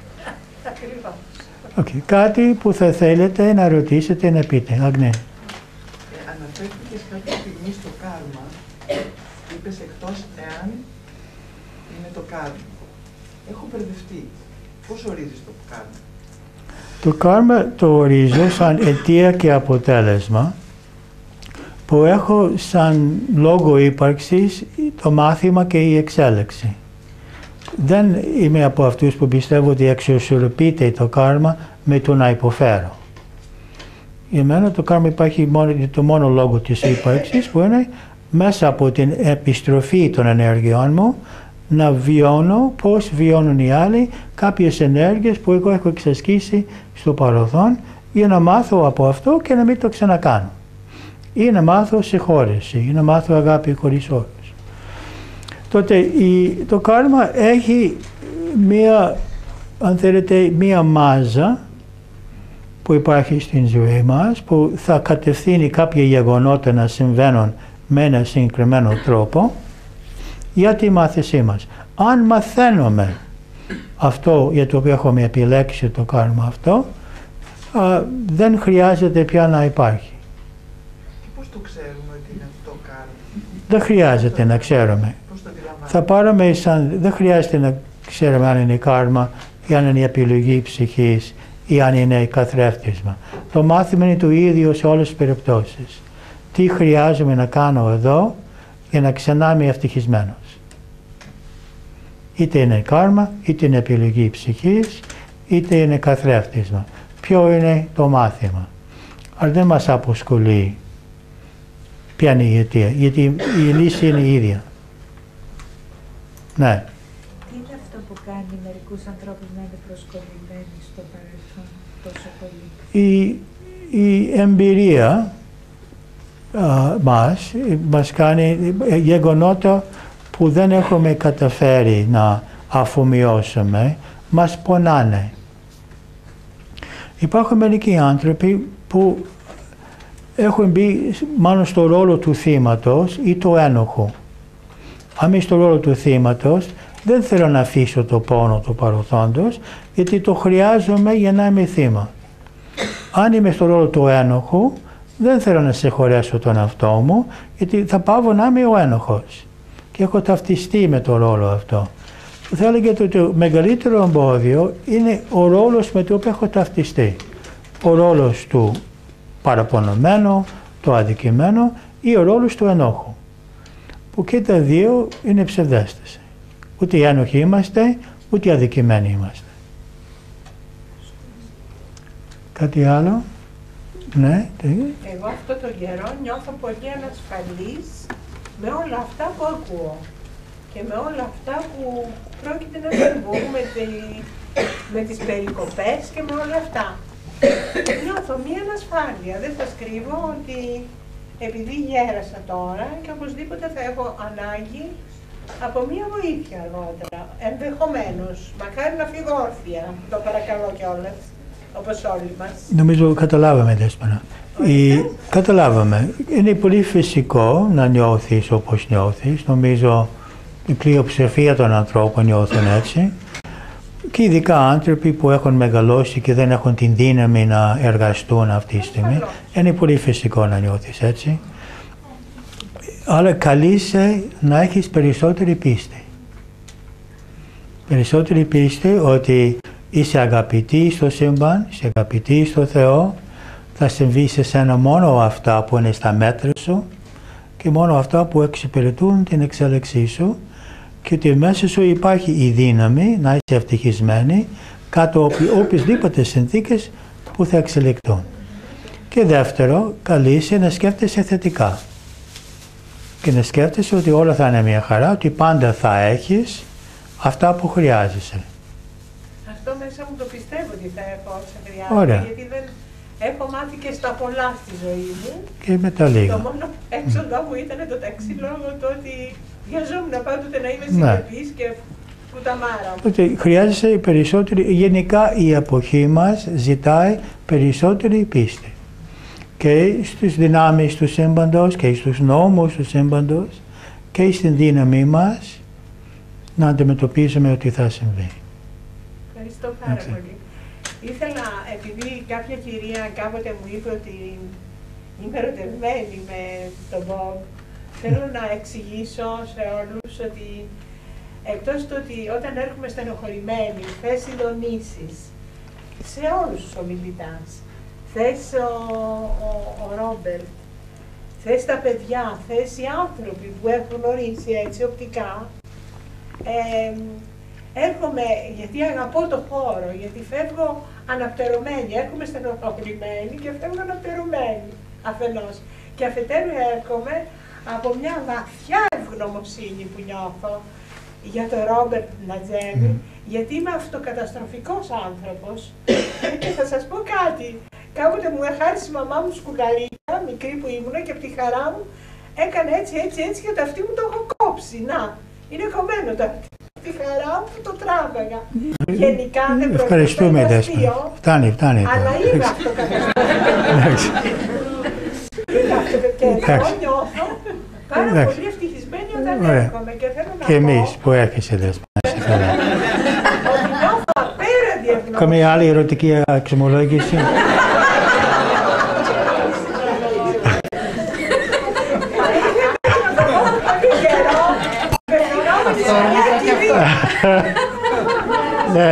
Okay. Κάτι που θα θέλετε να ρωτήσετε, να πείτε. Αγνέ. Αναφέρθηκες κάποια στιγμή στο κάρμα, είπες εκτός εάν είναι το κάρμα. Έχω μπερδευτεί. Πώς ορίζεις το κάρμα? Το κάρμα το ορίζω σαν αιτία και αποτέλεσμα που έχω σαν λόγο ύπαρξης το μάθημα και η εξέλιξη. Δεν είμαι από αυτούς που πιστεύω ότι εξισορροπείται το κάρμα με το να υποφέρω. Για μένα το κάρμα υπάρχει μόνο, το μόνο λόγο της ύπαρξης που είναι μέσα από την επιστροφή των ενέργειών μου να βιώνω πώς βιώνουν οι άλλοι κάποιες ενέργειες που εγώ έχω εξασκήσει στο παρελθόν για να μάθω από αυτό και να μην το ξανακάνω. Ή να μάθω συγχώρεση, ή να μάθω αγάπη χωρίς όρους. Τότε η, το κάρμα έχει μία, αν θέλετε, μία μάζα που υπάρχει στην ζωή μας, που θα κατευθύνει κάποια γεγονότα να συμβαίνουν με ένα συγκεκριμένο τρόπο για τη μάθησή μας. Αν μαθαίνουμε αυτό για το οποίο έχουμε επιλέξει το κάρμα αυτό, α, δεν χρειάζεται πια να υπάρχει. Και πώς το ξέρουμε ότι είναι αυτό το κάρμα? Δεν χρειάζεται να ξέρουμε. Θα πάρουμε σαν, δεν χρειάζεται να ξέρουμε αν είναι κάρμα ή αν είναι η επιλογή ψυχής ή αν είναι καθρέφτισμα. Το μάθημα είναι το ίδιο σε όλες τις περιπτώσεις. Τι χρειάζομαι να κάνω εδώ για να ξανά είμαι ευτυχισμένος. Είτε είναι κάρμα, είτε είναι επιλογή ψυχής, είτε είναι καθρέφτισμα. Ποιο είναι το μάθημα. Αλλά δεν μας αποσχολεί ποια είναι η αιτία, γιατί η λύση είναι η ίδια. Ναι. Τι είναι αυτό που κάνει μερικούς ανθρώπους να είναι προσκολλημένοι στο παρελθόν τόσο πολύ? Η, η εμπειρία α, μας, μας κάνει γεγονότα που δεν έχουμε καταφέρει να αφομοιώσουμε, μας πονάνε. Υπάρχουν μερικοί άνθρωποι που έχουν μπει μάλλον στο ρόλο του θύματος ή του ένοχου. Αν είμαι στο ρόλο του θύματος, δεν θέλω να αφήσω το πόνο του παρελθόντος, γιατί το χρειάζομαι για να είμαι θύμα. Αν είμαι στο ρόλο του ένοχου, δεν θέλω να συγχωρέσω τον εαυτό μου, γιατί θα πάω να είμαι ο ένοχος. Και έχω ταυτιστεί με το ρόλο αυτό. Θα έλεγα ότι το μεγαλύτερο εμπόδιο είναι ο ρόλος με τον οποίο έχω ταυτιστεί. Ο ρόλος του παραπονωμένου, το αδικημένο ή ο ρόλος του ενόχου. Που και τα δύο είναι ψευδέστηση. Ούτε οι ένοχοι είμαστε, ούτε οι αδικημένοι είμαστε. Κάτι άλλο? Ναι. Εγώ αυτό τον καιρό νιώθω πολύ ανασφαλής με όλα αυτά που ακούω και με όλα αυτά που πρόκειται να συμβούν με, τη, με τις περικοπές και με όλα αυτά. Νιώθω μία ανασφάλεια. Δεν θα κρύβω ότι επειδή γέρασα τώρα και οπωσδήποτε θα έχω ανάγκη από μία βοήθεια αργότερα. Ενδεχομένως. Μακάρι να φύγω όρθια. Το παρακαλώ κιόλας. Όπως όλοι μας. Νομίζω καταλάβαμε, Δέσποινα. Η... Καταλάβαμε. Είναι πολύ φυσικό να νιώθεις όπως νιώθεις. Νομίζω η πλειοψηφία των ανθρώπων νιώθουν έτσι. Και ειδικά άνθρωποι που έχουν μεγαλώσει και δεν έχουν την δύναμη να εργαστούν αυτή τη στιγμή. Είναι πολύ φυσικό να νιώθεις έτσι. Αλλά καλείσαι να έχεις περισσότερη πίστη. Περισσότερη πίστη ότι είσαι αγαπητή στο σύμπαν, είσαι αγαπητή στο Θεό, θα συμβεί σε σένα μόνο αυτά που είναι στα μέτρα σου και μόνο αυτά που εξυπηρετούν την εξέλιξή σου και ότι μέσα σου υπάρχει η δύναμη να είσαι ευτυχισμένη κάτω από οποιασδήποτε συνθήκες που θα εξελιχθούν. Και δεύτερο, καλείσαι να σκέφτεσαι θετικά και να σκέφτεσαι ότι όλα θα είναι μια χαρά, ότι πάντα θα έχεις αυτά που χρειάζεσαι. Αυτό μέσα μου το πιστεύω ότι θα έχω όσα χρειάζεται, γιατί δεν έχω μάθει και στα πολλά στη ζωή μου. Και με τα λίγα. Το μόνο έξοδο μου ήταν το ταξί λόγω του ότι βιαζόμουν πάντοτε να είμαι συνεπής και κουταμάρα. Ότι χρειάζεσαι περισσότερη, γενικά η εποχή μας ζητάει περισσότερη πίστη. Και στις δυνάμεις του σύμπαντος και στους νόμους του σύμπαντος και στην δύναμή μας να αντιμετωπίζουμε ό,τι θα συμβεί. Ευχαριστώ πάρα πολύ. Ήθελα, επειδή κάποια κυρία κάποτε μου είπε ότι είμαι ερωτευμένη με τον Μπομπ, θέλω να εξηγήσω σε όλους ότι εκτός του ότι όταν έρχομαι στενοχωρημένη, θες συντονίσεις σε όλους τους ομιλητάς, θες ο, ο, ο Ρόμπερτ, θες τα παιδιά, θες οι άνθρωποι που έχουν γνωρίσει έτσι οπτικά, ε, έρχομαι γιατί αγαπώ το χώρο, γιατί φεύγω αναπτερωμένη, έρχομαι στενοχωρημένη και φεύγω αναπτερωμένη αφενός. Και αφετέρου έρχομαι από μια βαθιά ευγνωμοσύνη που νιώθω για τον Ρόμπερτ Νατζέμι, mm. γιατί είμαι αυτοκαταστροφικός άνθρωπος και θα σας πω κάτι. Κάποτε μου εχάρισε η μαμά μου σκουλαρίκια, μικρή που ήμουνα και από τη χαρά μου έκανε έτσι, έτσι, έτσι και το αυτί μου το έχω κόψει. Να, είναι κομμένο το αυτί. Τη χαρά μου που το τράβαγα. Γενικά δεν πρόκειται να είναι αστείο. Φτάνει, φτάνει. Αλλά είναι αυτοκαταστροφικό. Και εγώ νιώθω πάρα πολύ ευτυχισμένη όταν έρχομαι και θέλω να πω... Και εμείς που έρχεσαι, Δέσποινα. Ότι νιώθω απέραντη ευγνωμοσύνη. Καμία άλλη ερωτική αξιωμολόγηση? Ναι.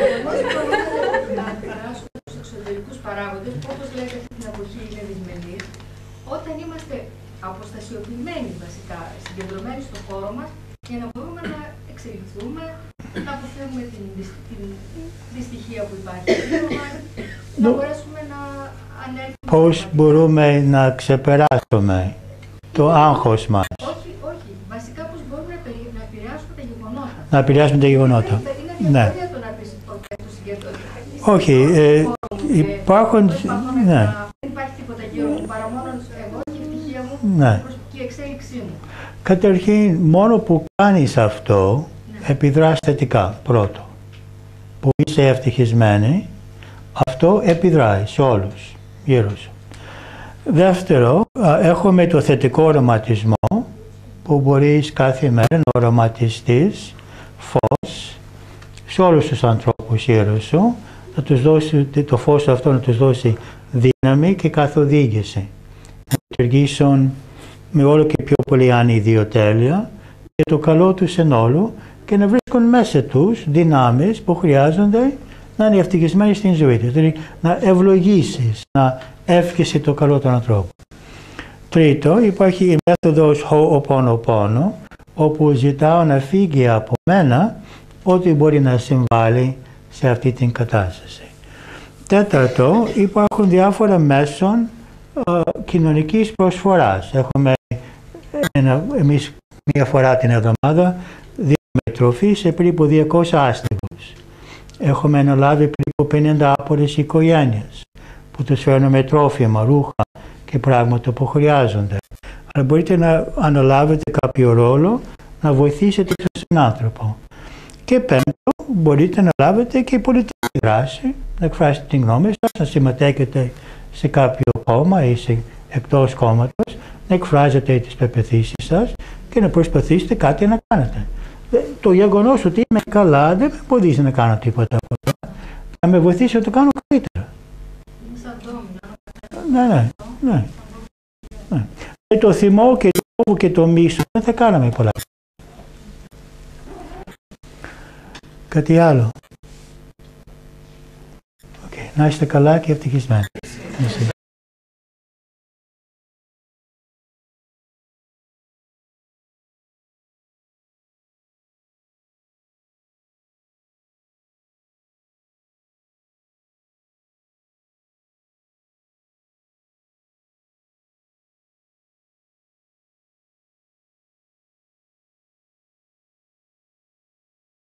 Στους εξωτερικούς παράγοντες, που όπως λέτε αυτή την εποχή είναι δυσμενείς, όταν είμαστε αποστασιοποιημένοι βασικά, συγκεντρωμένοι στο χώρο μας, για να μπορούμε να εξελιχθούμε, να αποφεύγουμε την, την δυστυχία που υπάρχει γύρω μας, να μπορέσουμε να ανέλθουμε. Πώς μπορούμε να ξεπεράσουμε το άγχος μας? Όχι, όχι. Βασικά πώς μπορούμε να επηρεάσουμε τα γεγονότα. Να επηρεάσουμε τα γεγονότα. Είναι ναι. διαφορετικό το να πεις ότι το συγκεντρώνει. Όχι, ε, υπάρχουν... Ναι. Δεν υπάρχει τίποτα γύρω μου παρά μόνο εγώ και η ευτυχία μου ναι. και η εξέλιξή μου. Καταρχήν, μόνο που κάνεις αυτό, ναι. επιδράς θετικά, πρώτο. Που είσαι ευτυχισμένη, αυτό επιδράει σε όλους γύρω σου. Δεύτερο, έχουμε το θετικό οραματισμό, που μπορείς κάθε μέρα να οραματιστείς φως σε όλους τους ανθρώπους γύρω σου, να τους δώσει το φως αυτό, να τους δώσει δύναμη και καθοδήγηση. να λειτουργήσουν με όλο και πιο πολύ ανιδιοτέλεια για το καλό τους εν όλου και να βρίσκουν μέσα τους δυνάμεις που χρειάζονται να είναι ευτυχισμένοι στην ζωή τους. Δηλαδή να ευλογήσεις, να εύχεσαι το καλό των ανθρώπων. Τρίτο, υπάρχει η μέθοδος Ho'oponopono, όπου ζητάω να φύγει από μένα ό,τι μπορεί να συμβάλλει σε αυτή την κατάσταση. Τέταρτο, υπάρχουν διάφορα μέσων ε, κοινωνικής προσφοράς. Έχουμε ένα, εμείς μία φορά την εβδομάδα δίνουμε τροφή σε περίπου διακόσιους άστεγους. Έχουμε αναλάβει περίπου πενήντα άπορες οικογένειες που τους φέρνουμε τρόφιμα, ρούχα και πράγματα που χρειάζονται. Αλλά μπορείτε να αναλάβετε κάποιο ρόλο να βοηθήσετε τον άνθρωπο. Και πέμπτο, μπορείτε να λάβετε και πολιτική δράση, να εκφράσετε την γνώμη σας, να συμμετέχετε σε κάποιο κόμμα ή σε εκτός κόμματος, να εκφράζετε τις πεποιθήσεις σας και να προσπαθήσετε κάτι να κάνετε. Το γεγονός ότι είμαι καλά δεν με εμποδίζει να κάνω τίποτα από αυτό. Θα με βοηθήσει να το κάνω καλύτερα. Ναι, ναι, ναι. ναι. Και το θυμό και το φόβο και το μίσο δεν θα κάναμε πολλά. Κάτι άλλο. Okay. Να είστε καλά και ευτυχισμένοι.